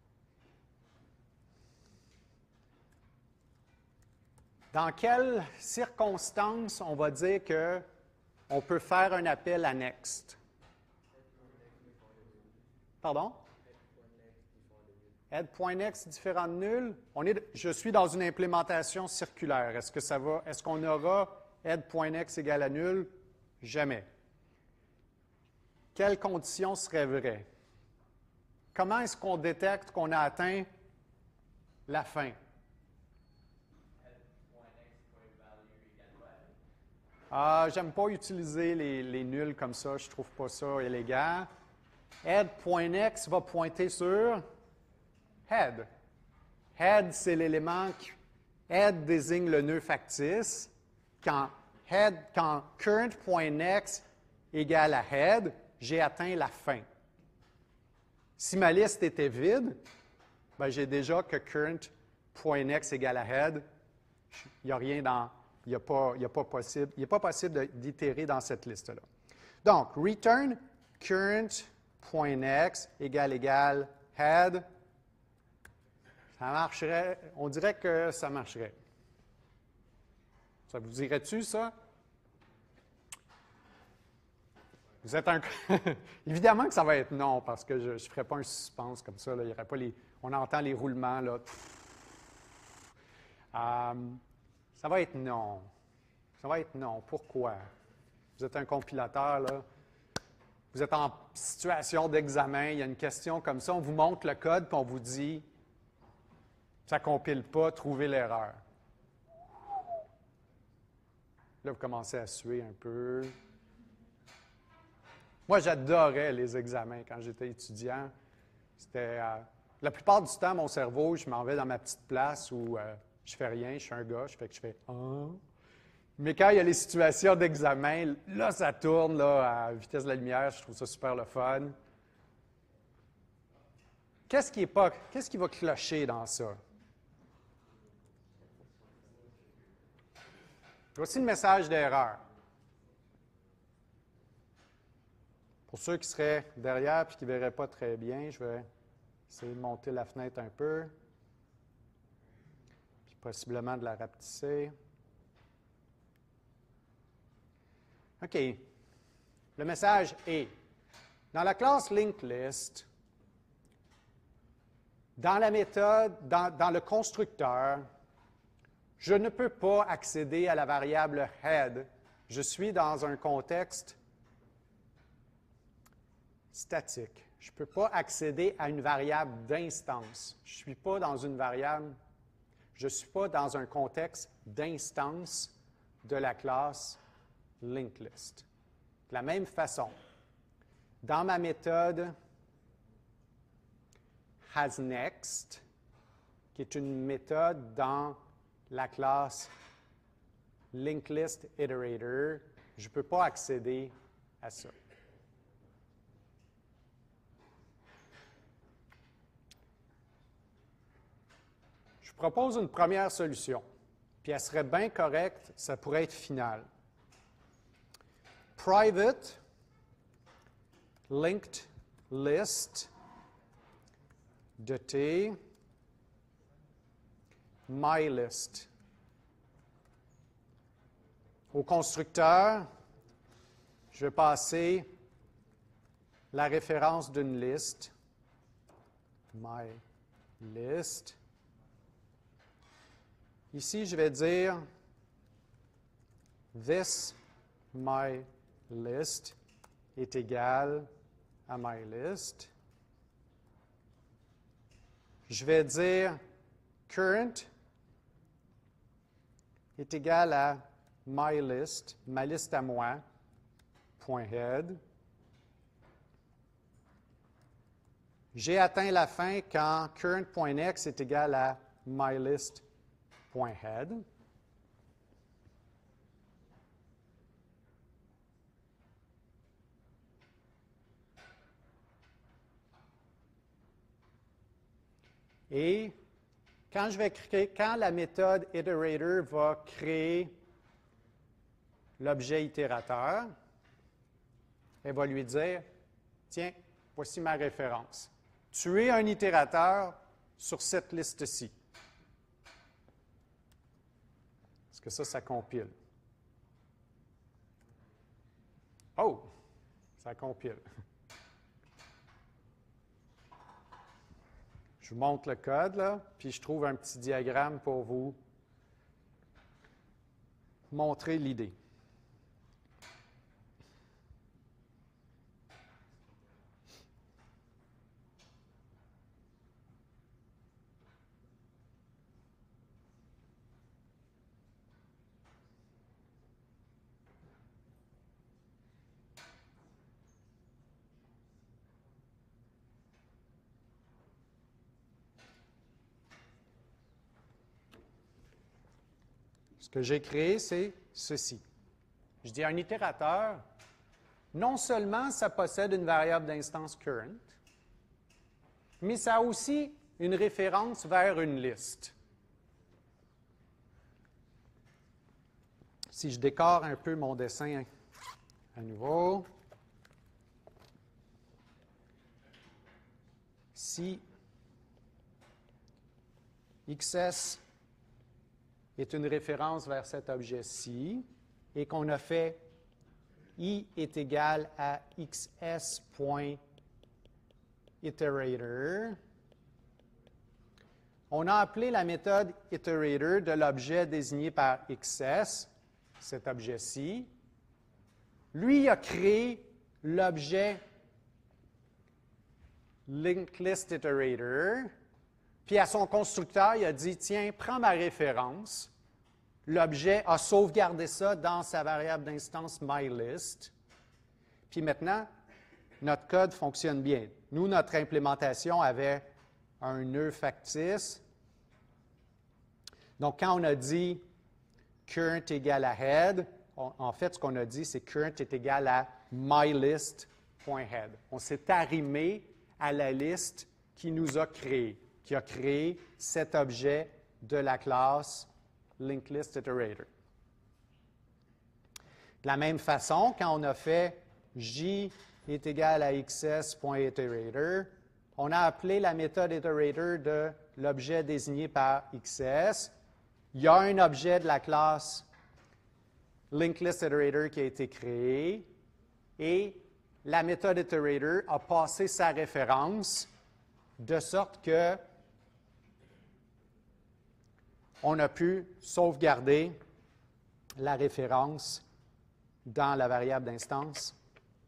Dans quelles circonstances on va dire qu'on peut faire un appel à next? Pardon? Head.next différent de nul. Je suis dans une implémentation circulaire. Est-ce que ça va? Est-ce qu'on aura head.next égale à nul? Jamais. Quelles conditions seraient vraies? Comment est-ce qu'on détecte qu'on a atteint la fin? J'aime pas utiliser les nuls comme ça. Je trouve pas ça élégant. Head.next va pointer sur head. Head, c'est l'élément qui... Head désigne le nœud factice. Quand current.next égale à head, j'ai atteint la fin. Si ma liste était vide, ben j'ai déjà que current.next égale à head. Il n'y a rien dans... Il n'est pas possible d'itérer dans cette liste-là. Donc, return current.next égale head. Ça marcherait. On dirait que ça marcherait. Ça vous dirait-tu, ça? Vous êtes un... Évidemment que ça va être non, parce que je ne ferai pas un suspense comme ça. Là. Il y aurait pas les... On entend les roulements, là. Ça va être non. Ça va être non. Pourquoi? Vous êtes un compilateur, là. Vous êtes en situation d'examen, il y a une question comme ça, on vous montre le code, puis on vous dit ça ne compile pas, trouvez l'erreur. Là, vous commencez à suer un peu. Moi, j'adorais les examens quand j'étais étudiant. C'était la plupart du temps, mon cerveau, je m'en vais dans ma petite place où je fais rien, je suis un gars, je fais « Ah ». Mais quand il y a les situations d'examen, là, ça tourne là, à vitesse de la lumière, je trouve ça super le fun. Qu'est-ce qui va clocher dans ça? Voici le message d'erreur. Pour ceux qui seraient derrière et qui ne verraient pas très bien, je vais essayer de monter la fenêtre un peu, puis possiblement de la rapetisser. OK. Le message est, dans la classe LinkedList, dans la méthode, dans le constructeur, je ne peux pas accéder à la variable head. Je suis dans un contexte statique. Je ne peux pas accéder à une variable d'instance. Je ne suis pas dans une variable, je ne suis pas dans un contexte d'instance de la classe LinkedList. De la même façon, dans ma méthode HasNext, qui est une méthode dans la classe LinkedListIterator, je ne peux pas accéder à ça. Je vous propose une première solution, puis elle serait bien correcte, ça pourrait être final. Private linked list de T myList. Au constructeur, je vais passer la référence d'une liste, myList. Ici, je vais dire this myList est égal à myList. Je vais dire current est égal à myList, ma liste à moi, .head. J'ai atteint la fin quand current.next est égal à myList.head. Et quand la méthode iterator va créer l'objet itérateur, elle va lui dire, tiens, voici ma référence. Tu es un itérateur sur cette liste-ci. Est-ce que ça compile? Oh, ça compile. Je vous montre le code, là, puis je trouve un petit diagramme pour vous montrer l'idée. Ce que j'ai créé, c'est ceci. Je dis un itérateur, non seulement ça possède une variable d'instance current, mais ça a aussi une référence vers une liste. Si je décore un peu mon dessin à nouveau, si XS est une référence vers cet objet-ci et qu'on a fait I est égal à XS.iterator, on a appelé la méthode iterator de l'objet désigné par XS, cet objet-ci. Lui a créé l'objet linkListIterator, puis à son constructeur, il a dit, tiens, prends ma référence. L'objet a sauvegardé ça dans sa variable d'instance myList. Puis maintenant, notre code fonctionne bien. Nous, notre implémentation avait un nœud factice. Donc, quand on a dit current égale à head, en fait, ce qu'on a dit, c'est current est égal à mylist.head. On s'est arrimé à la liste qui nous a créé, qui a créé cet objet de la classe linkListIterator. De la même façon, quand on a fait J est égal à XS.iterator, on a appelé la méthode iterator de l'objet désigné par XS. Il y a un objet de la classe linkListIterator qui a été créé et la méthode iterator a passé sa référence de sorte que on a pu sauvegarder la référence dans la variable d'instance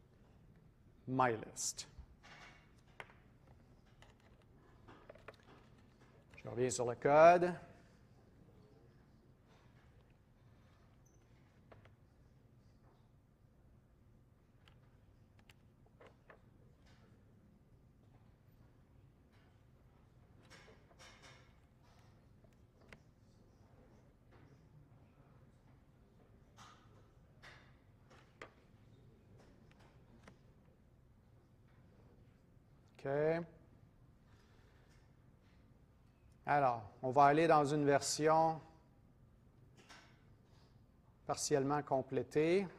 myList. Je reviens sur le code. OK. Alors, on va aller dans une version partiellement complétée.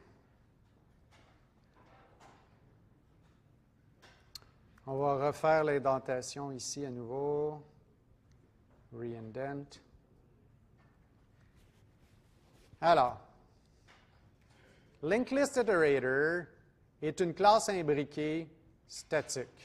On va refaire l'indentation ici à nouveau. Reindent. Alors, linkListIterator est une classe imbriquée statique.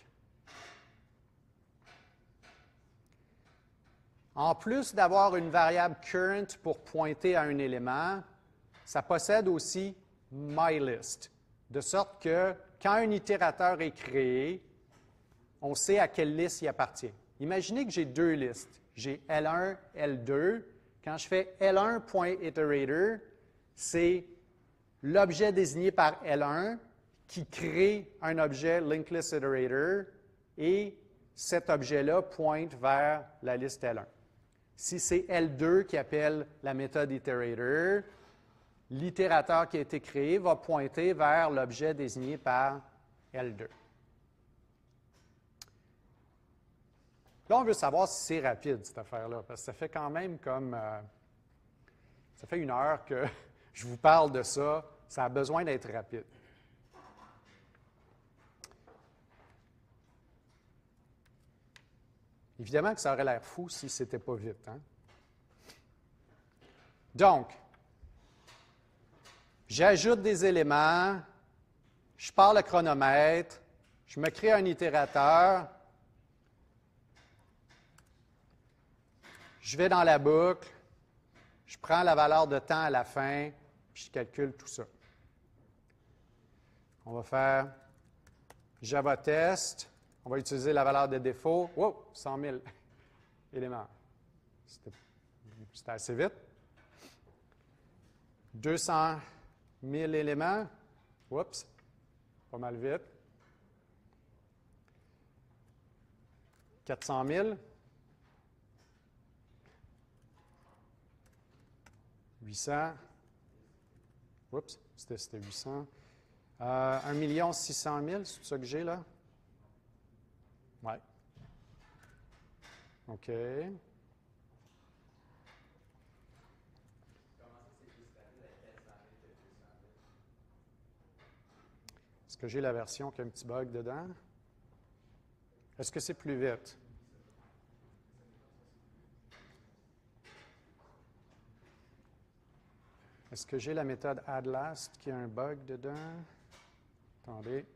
En plus d'avoir une variable current pour pointer à un élément, ça possède aussi myList, de sorte que quand un itérateur est créé, on sait à quelle liste il appartient. Imaginez que j'ai deux listes. J'ai L1, L2. Quand je fais L1.iterator, c'est l'objet désigné par L1 qui crée un objet linkListIterator et cet objet-là pointe vers la liste L1. Si c'est L2 qui appelle la méthode iterator, l'itérateur qui a été créé va pointer vers l'objet désigné par L2. Là, on veut savoir si c'est rapide, cette affaire-là, parce que ça fait quand même comme... ça fait 1 heure que je vous parle de ça. Ça a besoin d'être rapide. Évidemment que ça aurait l'air fou si ce n'était pas vite. Hein? Donc, j'ajoute des éléments, je pars le chronomètre, je me crée un itérateur, je vais dans la boucle, je prends la valeur de temps à la fin, puis je calcule tout ça. On va faire Java test. On va utiliser la valeur de défaut. Wow, 100 000 éléments. C'était assez vite. 200 000 éléments. Oups, pas mal vite. 400 000. 800. Oups, c'était 800. 1 600 000, c'est ça que j'ai là? Oui. OK. Est-ce que j'ai la version qui a un petit bug dedans? Est-ce que c'est plus vite? Est-ce que j'ai la méthode addLast qui a un bug dedans? Attendez.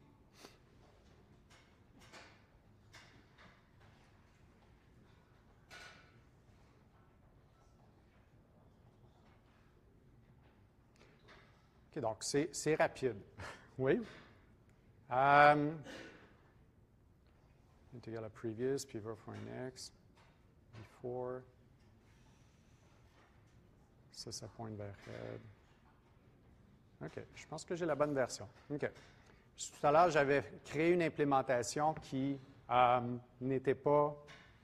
OK, donc c'est rapide. Oui. Integral previous, pivot for next, before. Ça pointe vers head. OK, je pense que j'ai la bonne version. OK. Tout à l'heure, j'avais créé une implémentation qui n'était pas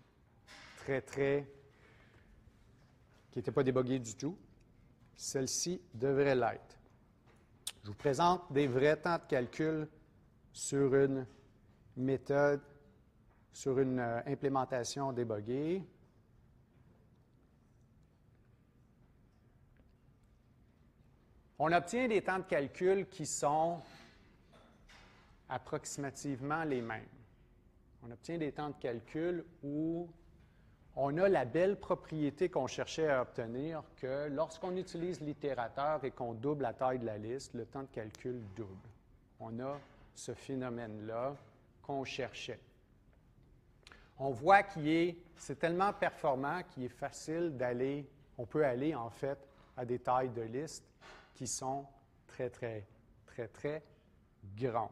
qui n'était pas débuggée du tout. Celle-ci devrait l'être. Je vous présente des vrais temps de calcul sur une méthode, sur une implémentation débuggée. On obtient des temps de calcul qui sont approximativement les mêmes. On obtient des temps de calcul où on a la belle propriété qu'on cherchait à obtenir que lorsqu'on utilise l'itérateur et qu'on double la taille de la liste, le temps de calcul double. On a ce phénomène-là qu'on cherchait. On voit c'est tellement performant qu'il est facile d'aller, on peut aller en fait à des tailles de liste qui sont très, très, très, très grandes.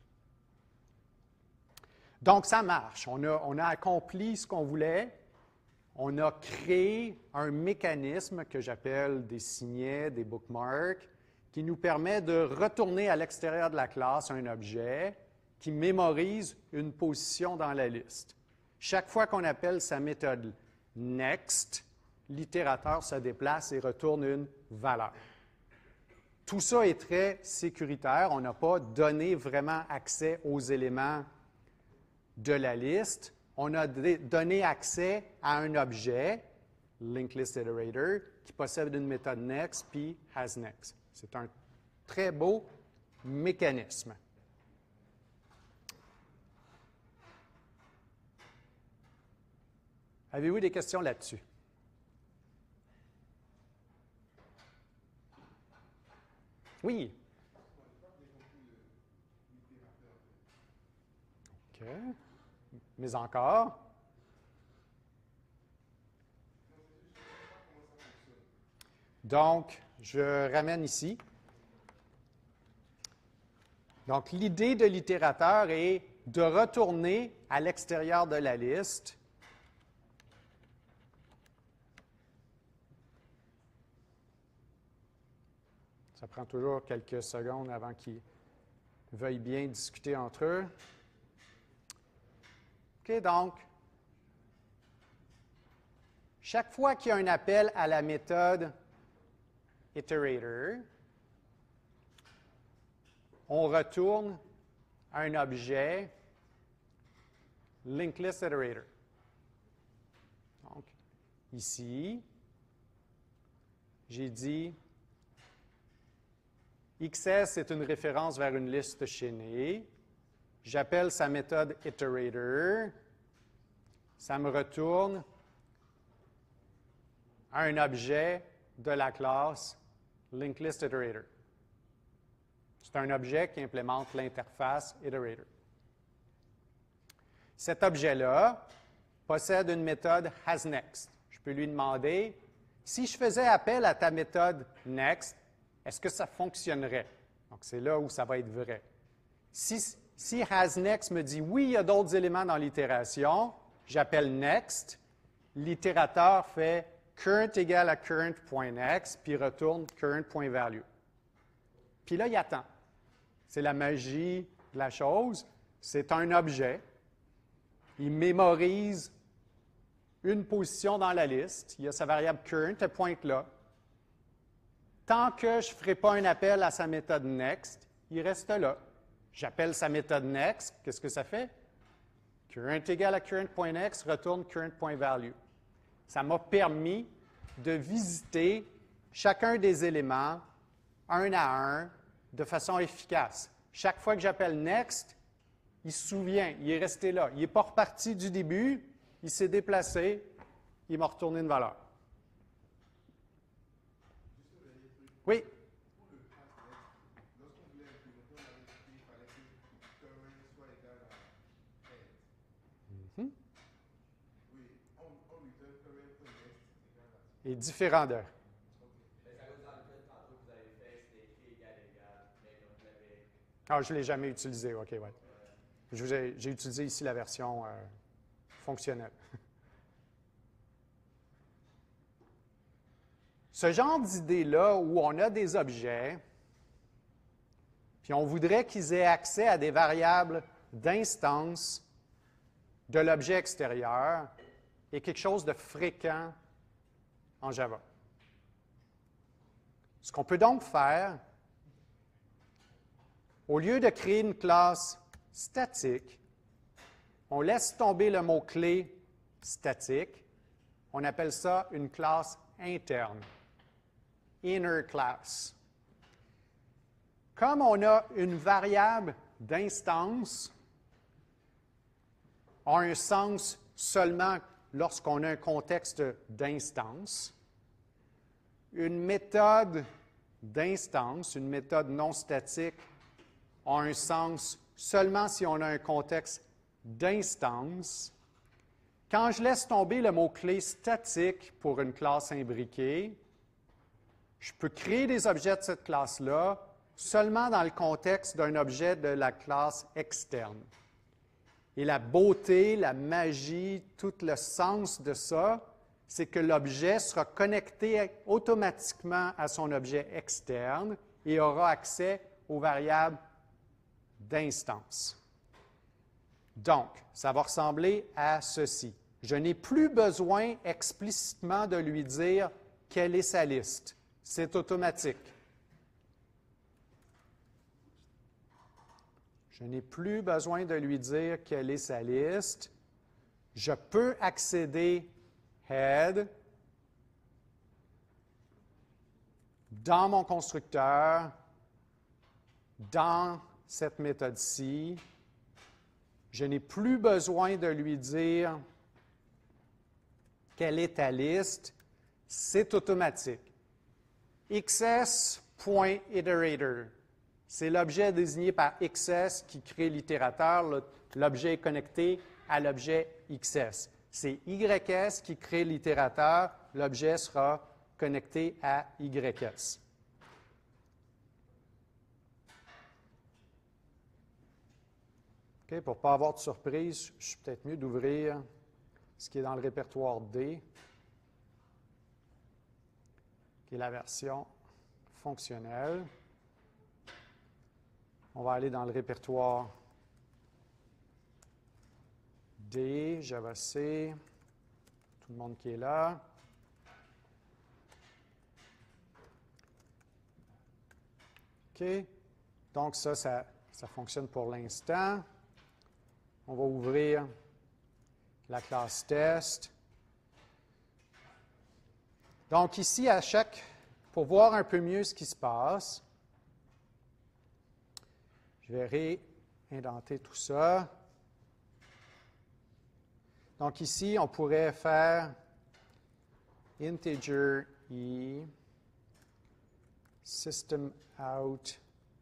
Donc, ça marche. On a accompli ce qu'on voulait. On a créé un mécanisme que j'appelle des signets, des bookmarks, qui nous permet de retourner à l'extérieur de la classe un objet qui mémorise une position dans la liste. Chaque fois qu'on appelle sa méthode next, l'itérateur se déplace et retourne une valeur. Tout ça est très sécuritaire. On n'a pas donné vraiment accès aux éléments de la liste. On a donné accès à un objet, LinkedListIterator, qui possède une méthode next puis hasNext. C'est un très beau mécanisme. Avez-vous des questions là-dessus? Oui. OK. Mais encore? Donc, je ramène ici. Donc, l'idée de l'itérateur est de retourner à l'extérieur de la liste ça prend toujours quelques secondes avant qu'ils veuillent bien discuter entre eux. OK, donc, chaque fois qu'il y a un appel à la méthode iterator, on retourne à un objet LinkedListIterator. ici, j'ai dit XS est une référence vers une liste chaînée. J'appelle sa méthode iterator. Ça me retourne un objet de la classe LinkedListIterator. C'est un objet qui implémente l'interface iterator. Cet objet-là possède une méthode hasNext. Je peux lui demander, si je faisais appel à ta méthode next, est-ce que ça fonctionnerait? Donc, c'est là où ça va être vrai. Si hasNext me dit oui, il y a d'autres éléments dans l'itération, j'appelle next, l'itérateur fait current égale à current.next, puis retourne current.value. Puis là, il attend. C'est la magie de la chose. C'est un objet. Il mémorise une position dans la liste. Il y a sa variable current, elle pointe là. Tant que je ne ferai pas un appel à sa méthode next, il reste là. J'appelle sa méthode next. Qu'est-ce que ça fait? Current égale à current.next, retourne current.value. Ça m'a permis de visiter chacun des éléments un à un de façon efficace. Chaque fois que j'appelle next, il se souvient, il est resté là. Il n'est pas reparti du début, il s'est déplacé, il m'a retourné une valeur. Oui? Et différent de. Ah, je ne l'ai jamais utilisé. OK, ouais. J'ai utilisé ici la version fonctionnelle. Ce genre d'idée-là où on a des objets, puis on voudrait qu'ils aient accès à des variables d'instance de l'objet extérieur, est quelque chose de fréquent en Java. Ce qu'on peut donc faire, au lieu de créer une classe statique, on laisse tomber le mot-clé statique. On appelle ça une classe interne, inner class. Comme on a une variable d'instance, a un sens seulement lorsqu'on a un contexte d'instance. Une méthode d'instance, une méthode non statique, a un sens seulement si on a un contexte d'instance. Quand je laisse tomber le mot-clé statique pour une classe imbriquée, je peux créer des objets de cette classe-là seulement dans le contexte d'un objet de la classe externe. Et la beauté, la magie, tout le sens de ça, c'est que l'objet sera connecté automatiquement à son objet externe et aura accès aux variables d'instance. Donc, ça va ressembler à ceci. Je n'ai plus besoin explicitement de lui dire quelle est sa liste. C'est automatique. Je n'ai plus besoin de lui dire quelle est sa liste. Je peux accéder head dans mon constructeur, dans cette méthode-ci. Je n'ai plus besoin de lui dire quelle est ta liste. C'est automatique. XS.iterator. C'est l'objet désigné par XS qui crée l'itérateur. L'objet est connecté à l'objet XS. C'est YS qui crée l'itérateur. L'objet sera connecté à YS. OK, pour ne pas avoir de surprise, je suis peut-être mieux d'ouvrir ce qui est dans le répertoire D, qui est la version fonctionnelle. On va aller dans le répertoire D, Java C, tout le monde qui est là. OK. Donc, ça fonctionne pour l'instant. On va ouvrir la classe test. Donc ici, pour voir un peu mieux ce qui se passe, je vais réindenter tout ça. Donc ici, on pourrait faire integer e, system out,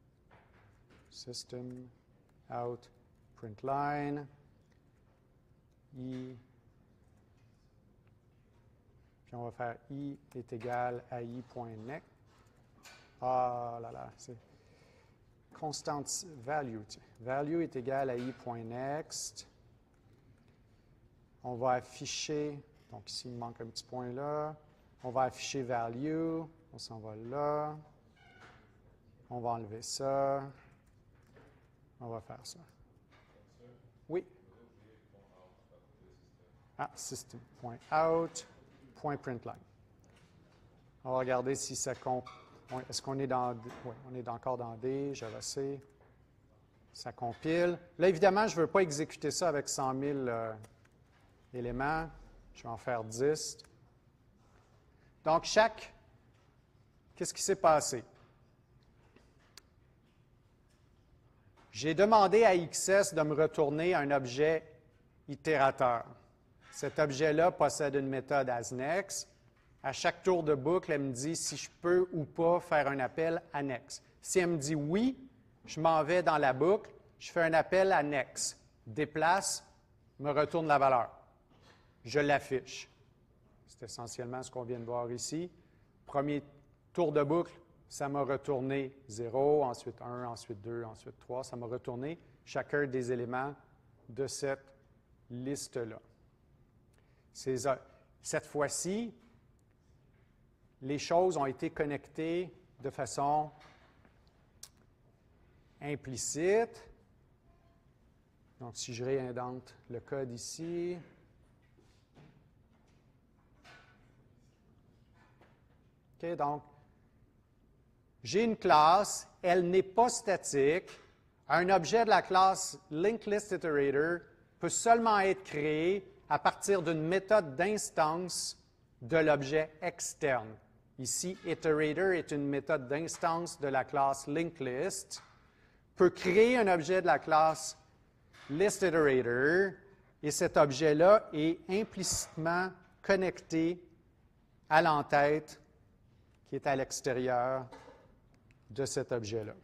print line, i, puis on va faire i est égal à i.next. Ah là là, c'est constant value. Value est égal à i.next. On va afficher, donc ici il manque un petit point là, on va afficher value, on s'en va là, on va enlever ça, on va faire ça. Oui. Ah, system.out.println. On va regarder si ça compte. Est-ce qu'on est dans D? Oui, on est encore dans D, Java C. Ça compile. Là, évidemment, je ne veux pas exécuter ça avec 100 000 éléments. Je vais en faire 10. Donc, qu'est-ce qui s'est passé? J'ai demandé à XS de me retourner un objet itérateur. Cet objet-là possède une méthode asNext. À chaque tour de boucle, elle me dit si je peux ou pas faire un appel à next. Si elle me dit oui, je m'en vais dans la boucle, je fais un appel à next. Déplace, me retourne la valeur. Je l'affiche. C'est essentiellement ce qu'on vient de voir ici. Premier tour de boucle, ça m'a retourné 0, ensuite 1, ensuite 2, ensuite 3. Ça m'a retourné chacun des éléments de cette liste-là. Cette fois-ci, les choses ont été connectées de façon implicite. Donc, si je réindente le code ici, OK, donc, j'ai une classe, elle n'est pas statique. Un objet de la classe LinkedListIterator peut seulement être créé à partir d'une méthode d'instance de l'objet externe. Ici, iterator est une méthode d'instance de la classe LinkedList, peut créer un objet de la classe ListIterator, et cet objet-là est implicitement connecté à l'entête qui est à l'extérieur de cet objet-là.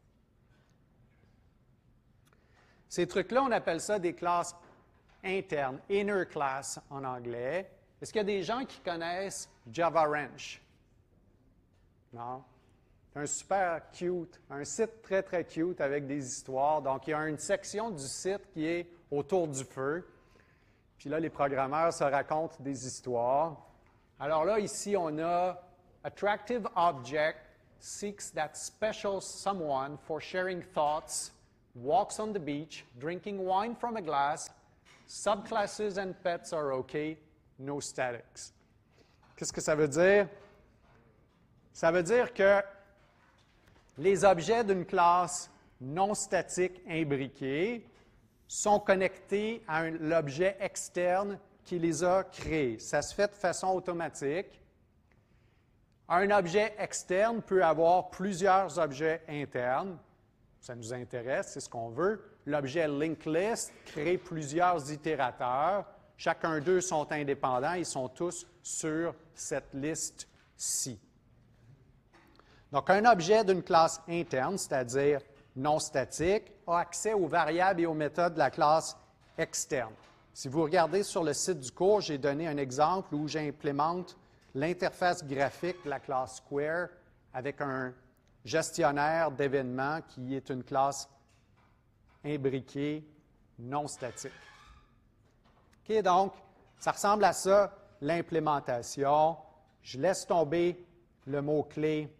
Ces trucs-là, on appelle ça des classes internes, inner class en anglais. Est-ce qu'il y a des gens qui connaissent JavaWrench? Non? C'est un super cute, un site très, très cute avec des histoires. Donc, il y a une section du site qui est autour du feu. Puis là, les programmeurs se racontent des histoires. Alors là, ici, on a Attractive Object seeks that special someone for sharing thoughts, walks on the beach, drinking wine from a glass, subclasses and pets are okay, no statics. Qu'est-ce que ça veut dire? Ça veut dire que les objets d'une classe non statique imbriquée sont connectés à l'objet externe qui les a créés. Ça se fait de façon automatique. Un objet externe peut avoir plusieurs objets internes. Ça nous intéresse, c'est ce qu'on veut. L'objet LinkedList crée plusieurs itérateurs. Chacun d'eux sont indépendants. Ils sont tous sur cette liste-ci. Donc, un objet d'une classe interne, c'est-à-dire non statique, a accès aux variables et aux méthodes de la classe externe. Si vous regardez sur le site du cours, j'ai donné un exemple où j'implémente l'interface graphique de la classe Square avec un gestionnaire d'événements qui est une classe imbriquée non statique. OK, donc, ça ressemble à ça, l'implémentation. Je laisse tomber le mot-clé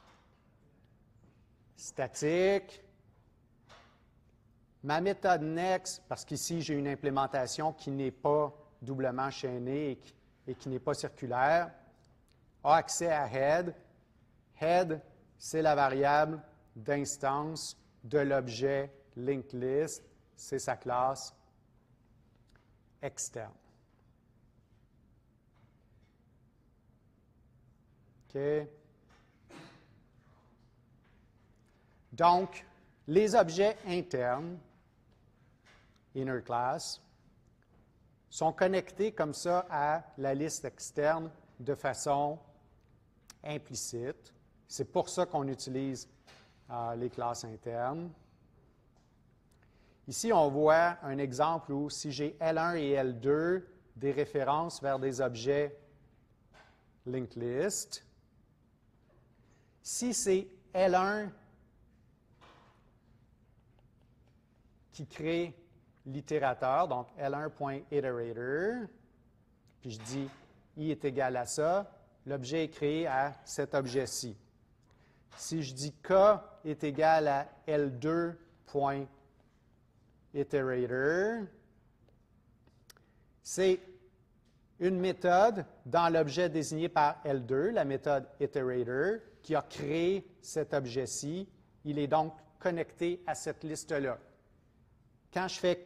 statique. Ma méthode next, parce qu'ici, j'ai une implémentation qui n'est pas doublement chaînée et qui n'est pas circulaire, a accès à head. Head, c'est la variable d'instance de l'objet LinkedList, c'est sa classe externe. OK? Donc, les objets internes, inner class, sont connectés comme ça à la liste externe de façon implicite. C'est pour ça qu'on utilise les classes internes. Ici, on voit un exemple où si j'ai L1 et L2, des références vers des objets linked list. Si c'est L1 qui crée l'itérateur, donc L1.iterator, puis je dis I est égal à ça, l'objet est créé à cet objet-ci. Si je dis K est égal à L2.iterator, c'est une méthode dans l'objet désigné par L2, la méthode iterator, qui a créé cet objet-ci. Il est donc connecté à cette liste-là. Quand je fais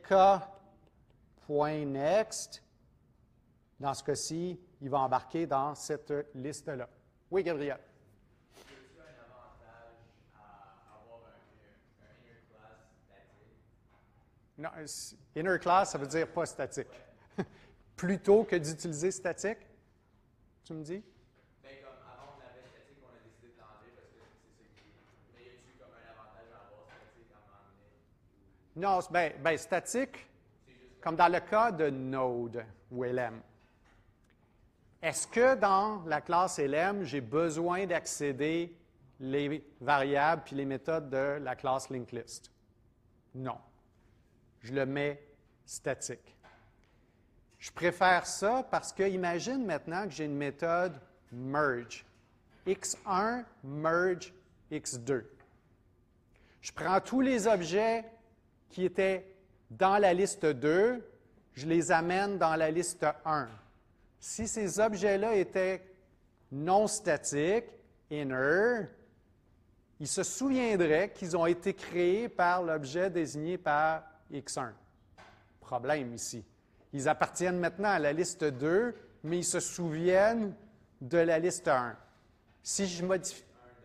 K.next, dans ce cas-ci, il va embarquer dans cette liste-là. Oui, Gabriel? Est-ce un avantage à avoir un inner class statique? Non, inner class, ça veut dire pas statique. Plutôt que d'utiliser statique, tu me dis? Bien, comme avant, on avait statique, on a décidé de l'enlever parce que c'est ça qui. Mais y a-t-il comme un avantage à avoir statique à un moment donné? Non, bien, statique, comme dans le cas de Node ou LM. Est-ce que dans la classe LM, j'ai besoin d'accéder les variables puis les méthodes de la classe LinkedList? Non. Je le mets statique. Je préfère ça parce que imagine maintenant que j'ai une méthode merge. X1 merge X2. Je prends tous les objets qui étaient dans la liste 2, je les amène dans la liste 1. Si ces objets-là étaient non statiques, inner, ils se souviendraient qu'ils ont été créés par l'objet désigné par X1. Problème ici. Ils appartiennent maintenant à la liste 2, mais ils se souviennent de la liste 1. Si je modifie...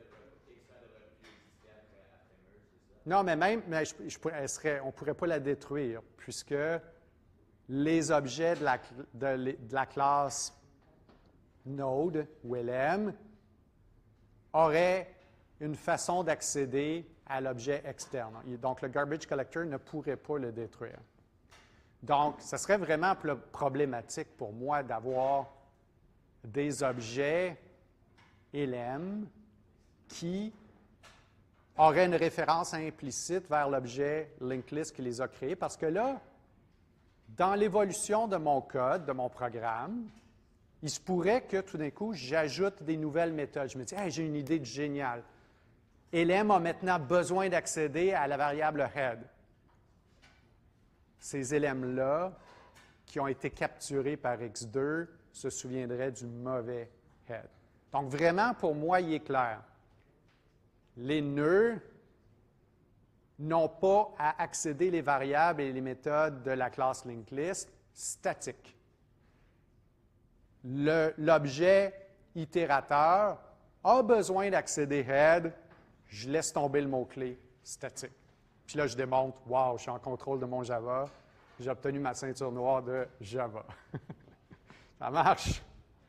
Non, mais même, on ne pourrait pas la détruire, puisque les objets de la classe Node ou LM auraient une façon d'accéder à l'objet externe. Donc, le garbage collector ne pourrait pas le détruire. Donc, ce serait vraiment problématique pour moi d'avoir des objets LM qui auraient une référence implicite vers l'objet linked list qui les a créés, parce que là, dans l'évolution de mon code, de mon programme, il se pourrait que tout d'un coup, j'ajoute des nouvelles méthodes. Je me dis, hey, j'ai une idée géniale. LM a maintenant besoin d'accéder à la variable head. Ces LM-là, qui ont été capturés par X2, se souviendraient du mauvais head. Donc, vraiment, pour moi, il est clair. Les nœuds n'ont pas à accéder les variables et les méthodes de la classe linked list statiques. L'objet itérateur a besoin d'accéder head, je laisse tomber le mot-clé statique. Puis là, je démontre, wow, je suis en contrôle de mon Java, j'ai obtenu ma ceinture noire de Java. Ça marche.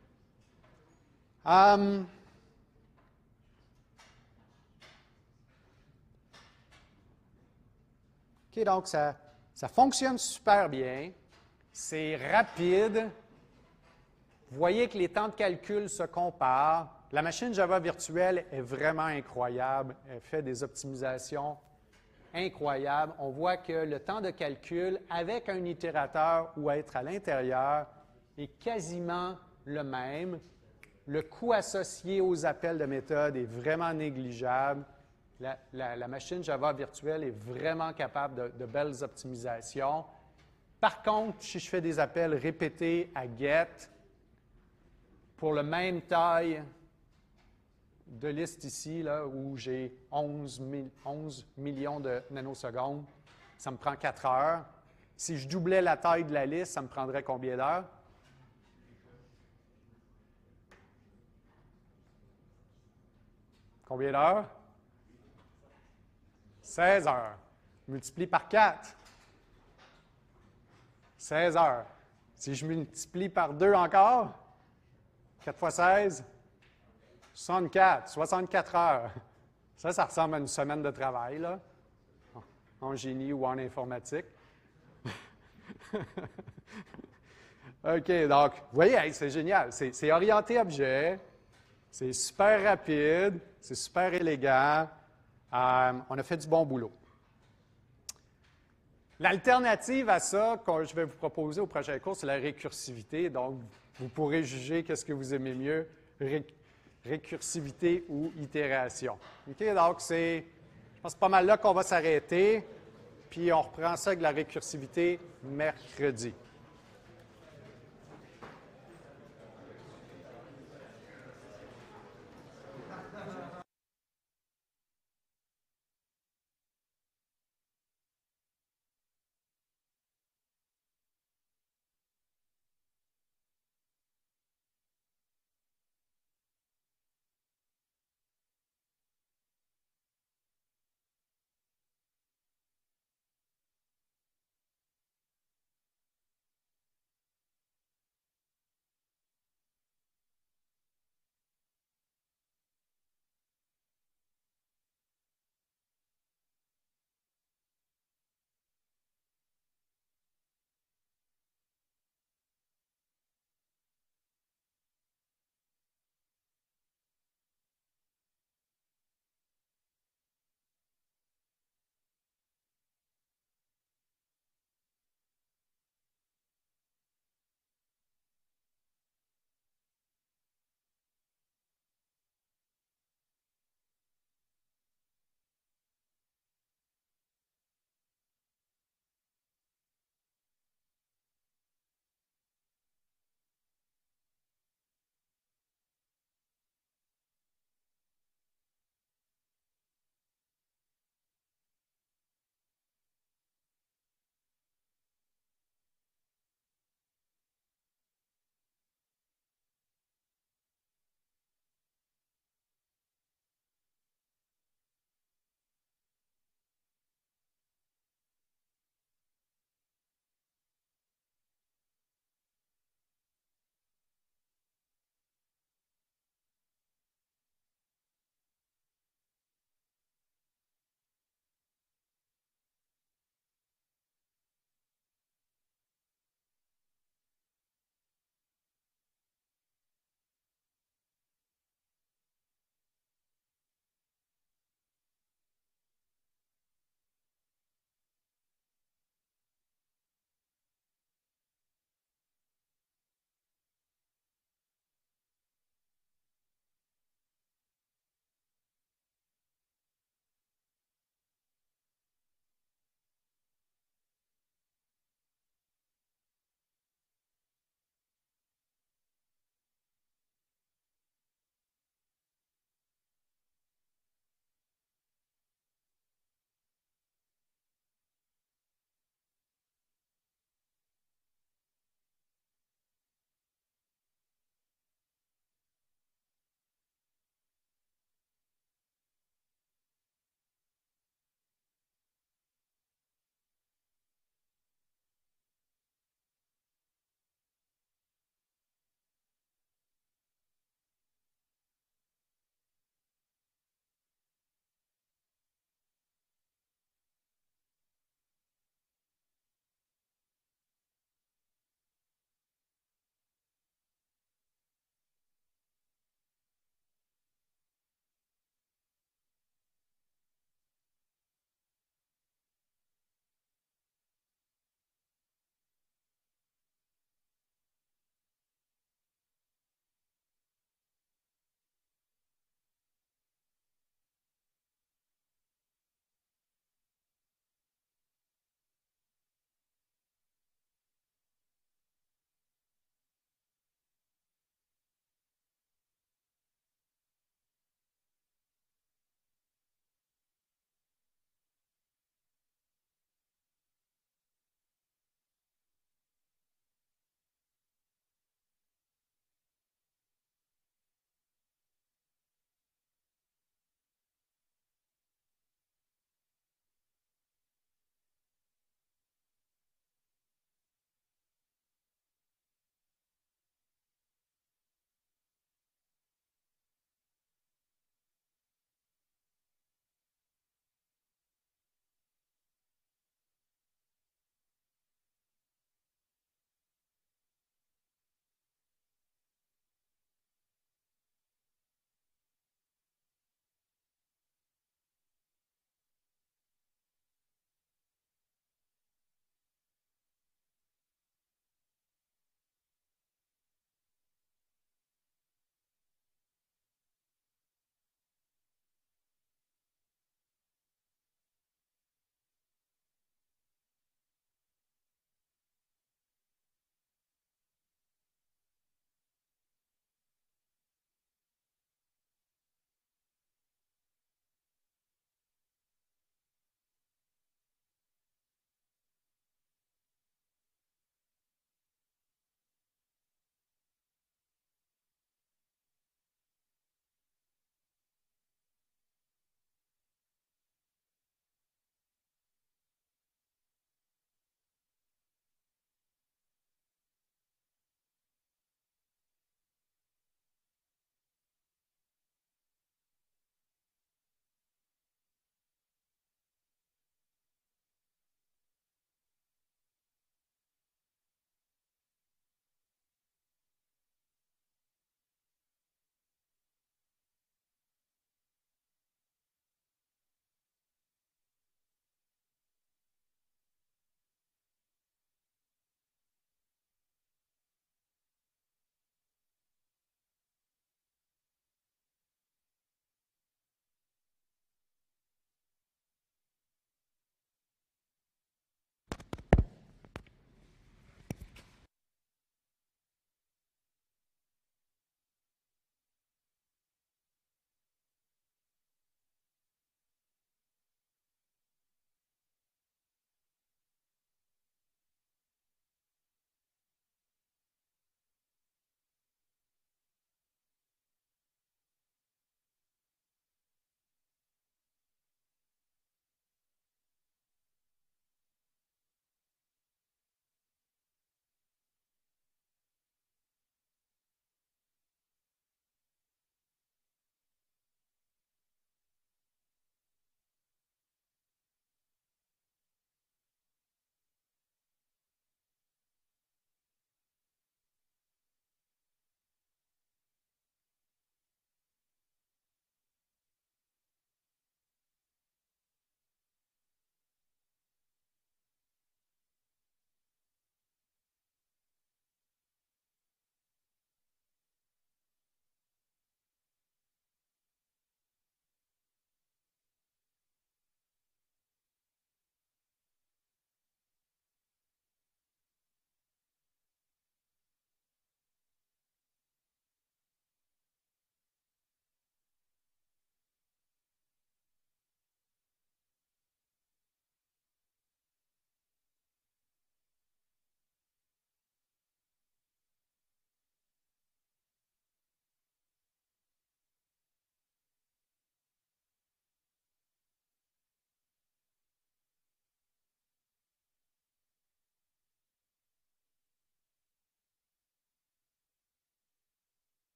OK, donc ça fonctionne super bien. C'est rapide. Vous voyez que les temps de calcul se comparent. La machine Java virtuelle est vraiment incroyable. Elle fait des optimisations incroyables. On voit que le temps de calcul avec un itérateur ou être à l'intérieur est quasiment le même. Le coût associé aux appels de méthode est vraiment négligeable. La machine Java virtuelle est vraiment capable de belles optimisations. Par contre, si je fais des appels répétés à get, pour la même taille de liste ici, là, où j'ai 11 millions de nanosecondes, ça me prend 4 heures. Si je doublais la taille de la liste, ça me prendrait combien d'heures? Combien d'heures? 16 heures. Multiplie par 4. 16 heures. Si je multiplie par 2 encore, 4 fois 16, 64 heures. Ça ressemble à une semaine de travail, là, en génie ou en informatique. OK, donc, vous voyez, hey, c'est génial. C'est orienté objet, c'est super rapide, c'est super élégant. On a fait du bon boulot. L'alternative à ça que je vais vous proposer au prochain cours, c'est la récursivité. Donc, vous pourrez juger qu'est-ce que vous aimez mieux, récursivité ou itération. OK, donc je pense que c'est pas mal là qu'on va s'arrêter, puis on reprend ça avec la récursivité mercredi.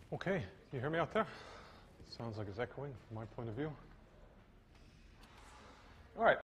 Okay, can you hear me out there? Sounds like it's echoing from my point of view. All right.